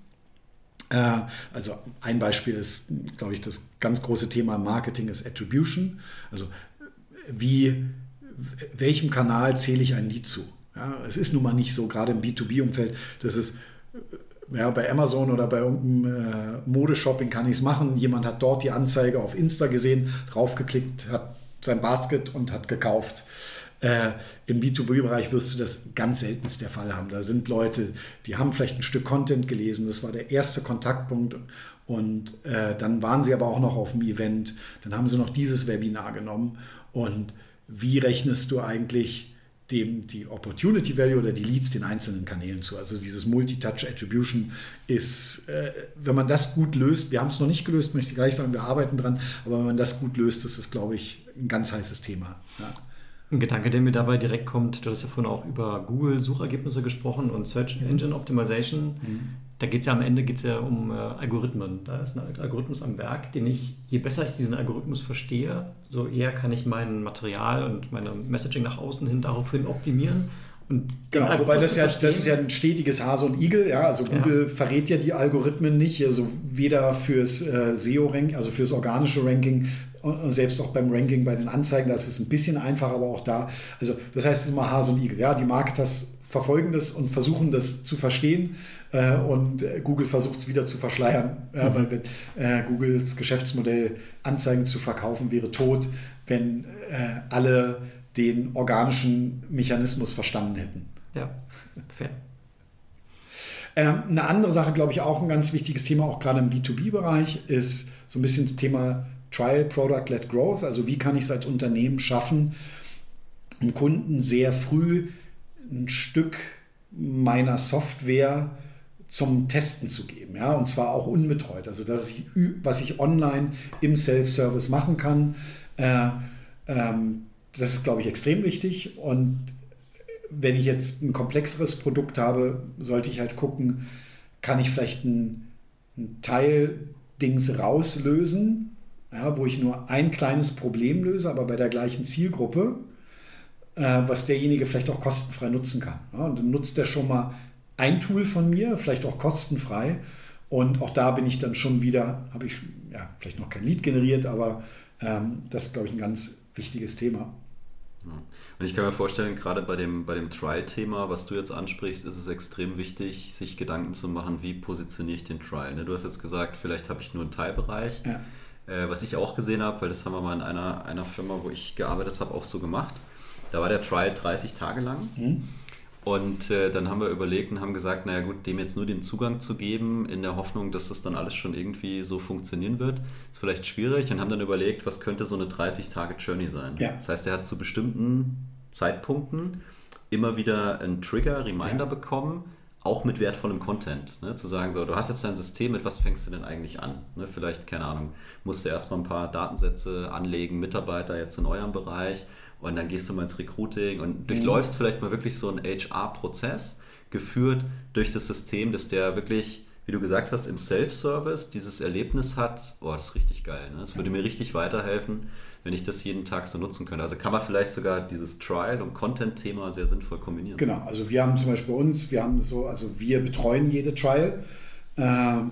Also ein Beispiel ist, glaube ich, das ganz große Thema im Marketing ist Attribution. Also wie, welchem Kanal zähle ich ein Lied zu? Ja, es ist nun mal nicht so, gerade im B zwei B-Umfeld, dass es ja, bei Amazon oder bei irgendeinem äh, Modeshopping kann ich es machen. Jemand hat dort die Anzeige auf Insta gesehen, draufgeklickt, hat sein Basket und hat gekauft. Äh, Im B zwei B-Bereich wirst du das ganz seltenst der Fall haben. Da sind Leute, die haben vielleicht ein Stück Content gelesen, das war der erste Kontaktpunkt und äh, dann waren sie aber auch noch auf dem Event, dann haben sie noch dieses Webinar genommen und wie rechnest du eigentlich dem die Opportunity Value oder die Leads den einzelnen Kanälen zu? Also dieses Multi-Touch Attribution ist, äh, wenn man das gut löst, wir haben es noch nicht gelöst, möchte ich gleich sagen, wir arbeiten dran, aber wenn man das gut löst, ist es, glaube ich, ein ganz heißes Thema. Ja. Ein Gedanke, der mir dabei direkt kommt, du hast ja vorhin auch über Google-Suchergebnisse gesprochen und Search Engine Optimization. Mhm. Da geht es ja am Ende geht's ja um äh, Algorithmen. Da ist ein Algorithmus am Werk, den ich, je besser ich diesen Algorithmus verstehe, so eher kann ich mein Material und meine Messaging nach außen hin daraufhin optimieren. Und genau, wobei das ja, das ist ja ein stetiges Hase und Igel. Ja? Also Google ja. verrät ja die Algorithmen nicht, also weder fürs äh, S E O-Ranking, also fürs organische Ranking, selbst auch beim Ranking bei den Anzeigen, da ist es ein bisschen einfacher, aber auch da, also das heißt es ist immer Hase und Igel. Ja? Die Marketers verfolgen das und versuchen das zu verstehen äh, und äh, Google versucht es wieder zu verschleiern, mhm. ja, weil äh, Googles Geschäftsmodell Anzeigen zu verkaufen wäre tot, wenn äh, alle den organischen Mechanismus verstanden hätten. Ja, fair. Ähm, eine andere Sache, glaube ich, auch ein ganz wichtiges Thema, auch gerade im B zwei B-Bereich, ist so ein bisschen das Thema Trial Product Led Growth. Also wie kann ich es als Unternehmen schaffen, einem Kunden sehr früh ein Stück meiner Software zum Testen zu geben, ja, und zwar auch unbetreut. Also dass ich, was ich online im Self-Service machen kann, äh, ähm, das ist, glaube ich, extrem wichtig. Und wenn ich jetzt ein komplexeres Produkt habe, sollte ich halt gucken, kann ich vielleicht ein, ein Teil Dings rauslösen, ja, wo ich nur ein kleines Problem löse, aber bei der gleichen Zielgruppe, äh, was derjenige vielleicht auch kostenfrei nutzen kann. Ja, und dann nutzt er schon mal ein Tool von mir, vielleicht auch kostenfrei. Und auch da bin ich dann schon wieder, habe ich ja vielleicht noch kein Lead generiert, aber ähm, das ist, glaube ich, ein ganz wichtiges Thema. Und ich kann mir vorstellen, gerade bei dem, bei dem Trial-Thema, was du jetzt ansprichst, ist es extrem wichtig, sich Gedanken zu machen, wie positioniere ich den Trial. Ne? Du hast jetzt gesagt, vielleicht habe ich nur einen Teilbereich. Ja. Äh, was ich auch gesehen habe, weil das haben wir mal in einer, einer Firma, wo ich gearbeitet habe, auch so gemacht. Da war der Trial dreißig Tage lang. Mhm. Und äh, dann haben wir überlegt und haben gesagt, naja gut, dem jetzt nur den Zugang zu geben, in der Hoffnung, dass das dann alles schon irgendwie so funktionieren wird, ist vielleicht schwierig. Und haben dann überlegt, was könnte so eine dreißig Tage Journey sein. Ja. Das heißt, er hat zu bestimmten Zeitpunkten immer wieder einen Trigger, Reminder ja. bekommen, auch mit wertvollem Content. Ne? Zu sagen, so, du hast jetzt dein System, mit was fängst du denn eigentlich an? Ne? Vielleicht, keine Ahnung, musst du erstmal ein paar Datensätze anlegen, Mitarbeiter jetzt in eurem Bereich. Und dann gehst du mal ins Recruiting und durchläufst mhm. vielleicht mal wirklich so einen H R-Prozess, geführt durch das System, dass der wirklich, wie du gesagt hast, im Self-Service dieses Erlebnis hat. Oh, das ist richtig geil. Ne? Das würde mir richtig weiterhelfen, wenn ich das jeden Tag so nutzen könnte. Also kann man vielleicht sogar dieses Trial- und Content-Thema sehr sinnvoll kombinieren. Genau, also wir haben zum Beispiel bei uns, wir haben so, also wir betreuen jede Trial. Ähm,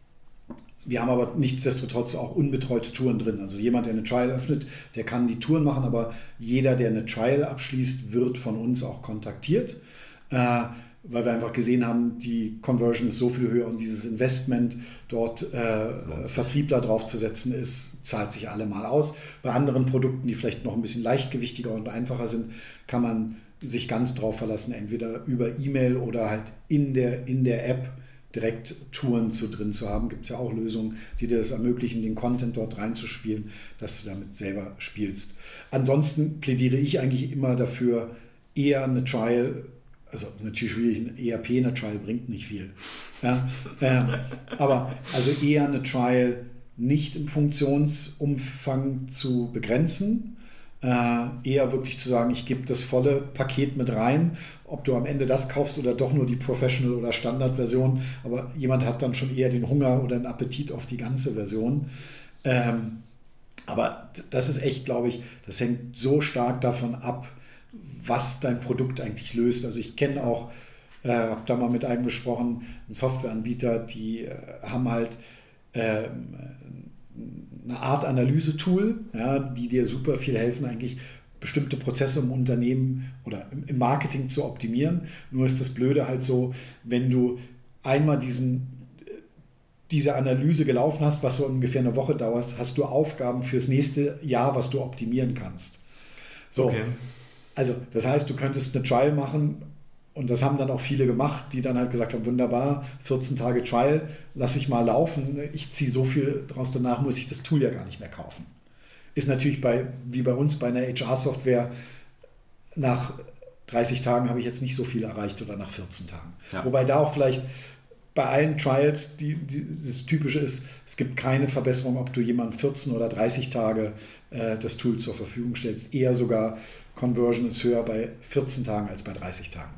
Wir haben aber nichtsdestotrotz auch unbetreute Touren drin. Also jemand, der eine Trial öffnet, der kann die Touren machen, aber jeder, der eine Trial abschließt, wird von uns auch kontaktiert, äh, weil wir einfach gesehen haben, die Conversion ist so viel höher und dieses Investment, dort äh, Vertrieb da drauf zu setzen, ist, zahlt sich allemal aus. Bei anderen Produkten, die vielleicht noch ein bisschen leichtgewichtiger und einfacher sind, kann man sich ganz drauf verlassen, entweder über E-Mail oder halt in der, in der App direkt Touren zu drin zu haben. Gibt es ja auch Lösungen, die dir das ermöglichen, den Content dort reinzuspielen, dass du damit selber spielst. Ansonsten plädiere ich eigentlich immer dafür, eher eine Trial, also natürlich schwierig, ein E R P in der Trial bringt nicht viel. Ja, äh, aber also eher eine Trial nicht im Funktionsumfang zu begrenzen, Äh, eher wirklich zu sagen, ich gebe das volle Paket mit rein, ob du am Ende das kaufst oder doch nur die Professional- oder Standard-Version, aber jemand hat dann schon eher den Hunger oder den Appetit auf die ganze Version. Ähm, aber das ist echt, glaube ich, das hängt so stark davon ab, was dein Produkt eigentlich löst. Also ich kenne auch, äh, habe da mal mit einem gesprochen, einen Softwareanbieter, die äh, haben halt äh, eine Art Analyse-Tool, ja, die dir super viel helfen, eigentlich bestimmte Prozesse im Unternehmen oder im Marketing zu optimieren. Nur ist das Blöde halt so, wenn du einmal diesen, diese Analyse gelaufen hast, was so ungefähr eine Woche dauert, hast du Aufgaben fürs nächste Jahr, was du optimieren kannst. So, okay. Also das heißt, du könntest eine Trial machen. Und das haben dann auch viele gemacht, die dann halt gesagt haben, wunderbar, vierzehn Tage Trial, lass ich mal laufen. Ich ziehe so viel draus, danach muss ich das Tool ja gar nicht mehr kaufen. Ist natürlich bei, wie bei uns bei einer H R-Software, nach dreißig Tagen habe ich jetzt nicht so viel erreicht oder nach vierzehn Tagen. Ja. Wobei da auch vielleicht bei allen Trials die, die, das Typische ist, es gibt keine Verbesserung, ob du jemandem vierzehn oder dreißig Tage äh, das Tool zur Verfügung stellst. Eher sogar Conversion ist höher bei vierzehn Tagen als bei dreißig Tagen.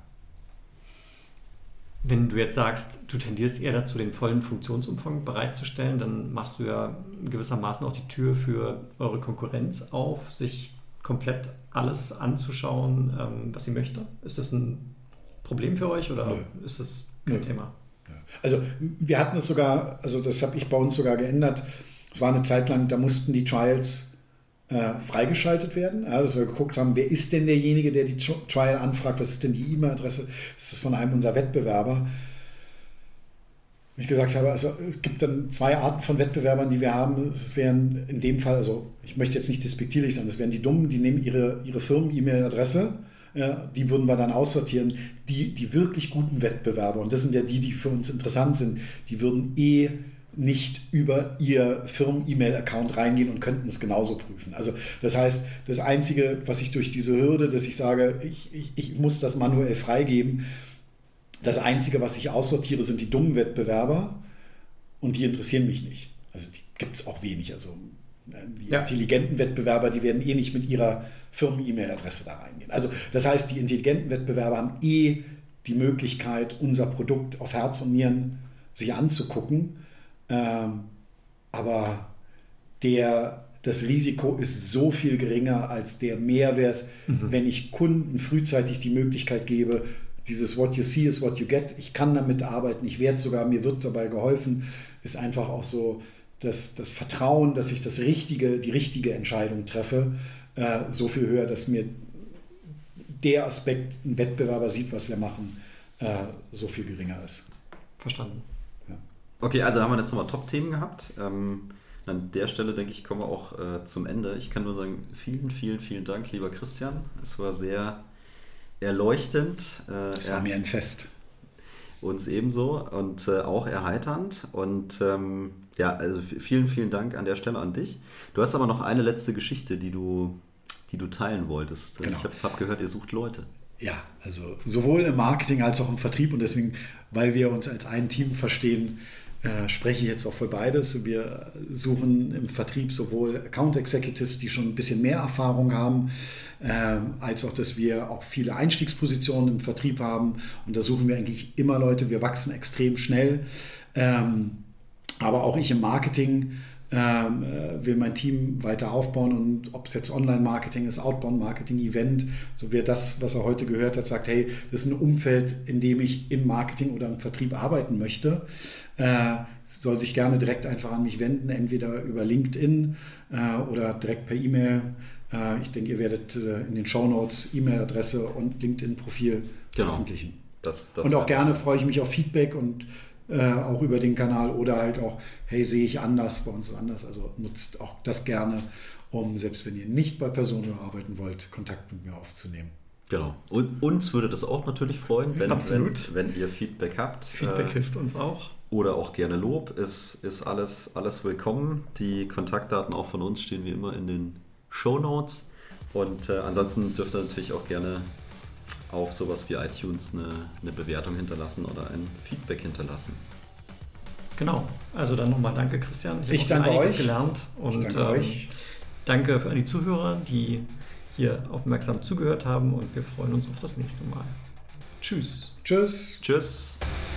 Wenn du jetzt sagst, du tendierst eher dazu, den vollen Funktionsumfang bereitzustellen, dann machst du ja gewissermaßen auch die Tür für eure Konkurrenz auf, sich komplett alles anzuschauen, ähm, was sie möchte. Ist das ein Problem für euch oder Nö. ist das kein Nö. Thema? Also wir hatten es sogar, also das habe ich bei uns sogar geändert. Es war eine Zeit lang, da mussten die Trials Äh, freigeschaltet werden, ja, dass wir geguckt haben, wer ist denn derjenige, der die Trial anfragt, was ist denn die E-Mail-Adresse, ist das von einem unserer Wettbewerber. Ich gesagt habe, also es gibt dann zwei Arten von Wettbewerbern, die wir haben. Es wären in dem Fall, also ich möchte jetzt nicht despektierlich sein, das wären die Dummen, die nehmen ihre, ihre Firmen-E-Mail-Adresse, ja, die würden wir dann aussortieren. Die, die wirklich guten Wettbewerber, und das sind ja die, die für uns interessant sind, die würden eh nicht über ihr Firmen-E-Mail-Account reingehen und könnten es genauso prüfen. Also das heißt, das Einzige, was ich durch diese Hürde, dass ich sage, ich, ich, ich muss das manuell freigeben, das Einzige, was ich aussortiere, sind die dummen Wettbewerber und die interessieren mich nicht. Also die gibt es auch wenig. Also die ja. intelligenten Wettbewerber, die werden eh nicht mit ihrer Firmen-E-Mail-Adresse da reingehen. Also das heißt, die intelligenten Wettbewerber haben eh die Möglichkeit, unser Produkt auf Herz und Nieren sich anzugucken. Ähm, aber der, das Risiko ist so viel geringer als der Mehrwert, mhm. wenn ich Kunden frühzeitig die Möglichkeit gebe, dieses What you see is what you get, ich kann damit arbeiten, ich werde sogar, mir wird dabei geholfen, ist einfach auch so das, das Vertrauen, dass ich das richtige, die richtige Entscheidung treffe, äh, so viel höher, dass mir der Aspekt, ein Wettbewerber sieht, was wir machen, äh, so viel geringer ist. Verstanden. Ja. Okay, also haben wir jetzt nochmal Top-Themen gehabt. Ähm, an der Stelle, denke ich, kommen wir auch äh, zum Ende. Ich kann nur sagen, vielen, vielen, vielen Dank, lieber Christian. Es war sehr erleuchtend. Äh, es war er, mir ein Fest. Uns ebenso und äh, auch erheiternd. Und ähm, ja, also vielen, vielen Dank an der Stelle an dich. Du hast aber noch eine letzte Geschichte, die du, die du teilen wolltest. Genau. Ich habe hab gehört, ihr sucht Leute. Ja, also sowohl im Marketing als auch im Vertrieb und deswegen, weil wir uns als ein Team verstehen, äh, spreche ich jetzt auch für beides. Wir suchen im Vertrieb sowohl Account Executives, die schon ein bisschen mehr Erfahrung haben, äh, als auch, dass wir auch viele Einstiegspositionen im Vertrieb haben. Und da suchen wir eigentlich immer Leute. Wir wachsen extrem schnell. Ähm, aber auch ich im Marketing ähm, will mein Team weiter aufbauen und ob es jetzt Online-Marketing ist, Outbound-Marketing, Event, so wie das, was er heute gehört hat, sagt, hey, das ist ein Umfeld, in dem ich im Marketing oder im Vertrieb arbeiten möchte. Äh, soll sich gerne direkt einfach an mich wenden, entweder über LinkedIn äh, oder direkt per E-Mail. Äh, ich denke, ihr werdet äh, in den Shownotes E-Mail-Adresse und LinkedIn-Profil genau. veröffentlichen. Das, das und auch gerne freue ich mich auf Feedback und Äh, auch über den Kanal oder halt auch, hey, sehe ich anders, bei uns ist anders. Also nutzt auch das gerne, um, selbst wenn ihr nicht bei Personio arbeiten wollt, Kontakt mit mir aufzunehmen. Genau. Und uns würde das auch natürlich freuen, wenn, Absolut. wenn, wenn ihr Feedback habt. Feedback äh, hilft uns auch. Oder auch gerne Lob. Es ist alles, alles willkommen. Die Kontaktdaten auch von uns stehen wie immer in den Shownotes. Und äh, ansonsten dürft ihr natürlich auch gerne auf sowas wie iTunes eine, eine Bewertung hinterlassen oder ein Feedback hinterlassen. Genau, also dann nochmal danke Christian. Ich, ich habe danke einiges euch. gelernt und ich danke ähm, euch. Danke für die Zuhörer, die hier aufmerksam zugehört haben und wir freuen uns auf das nächste Mal. Tschüss. Tschüss. Tschüss.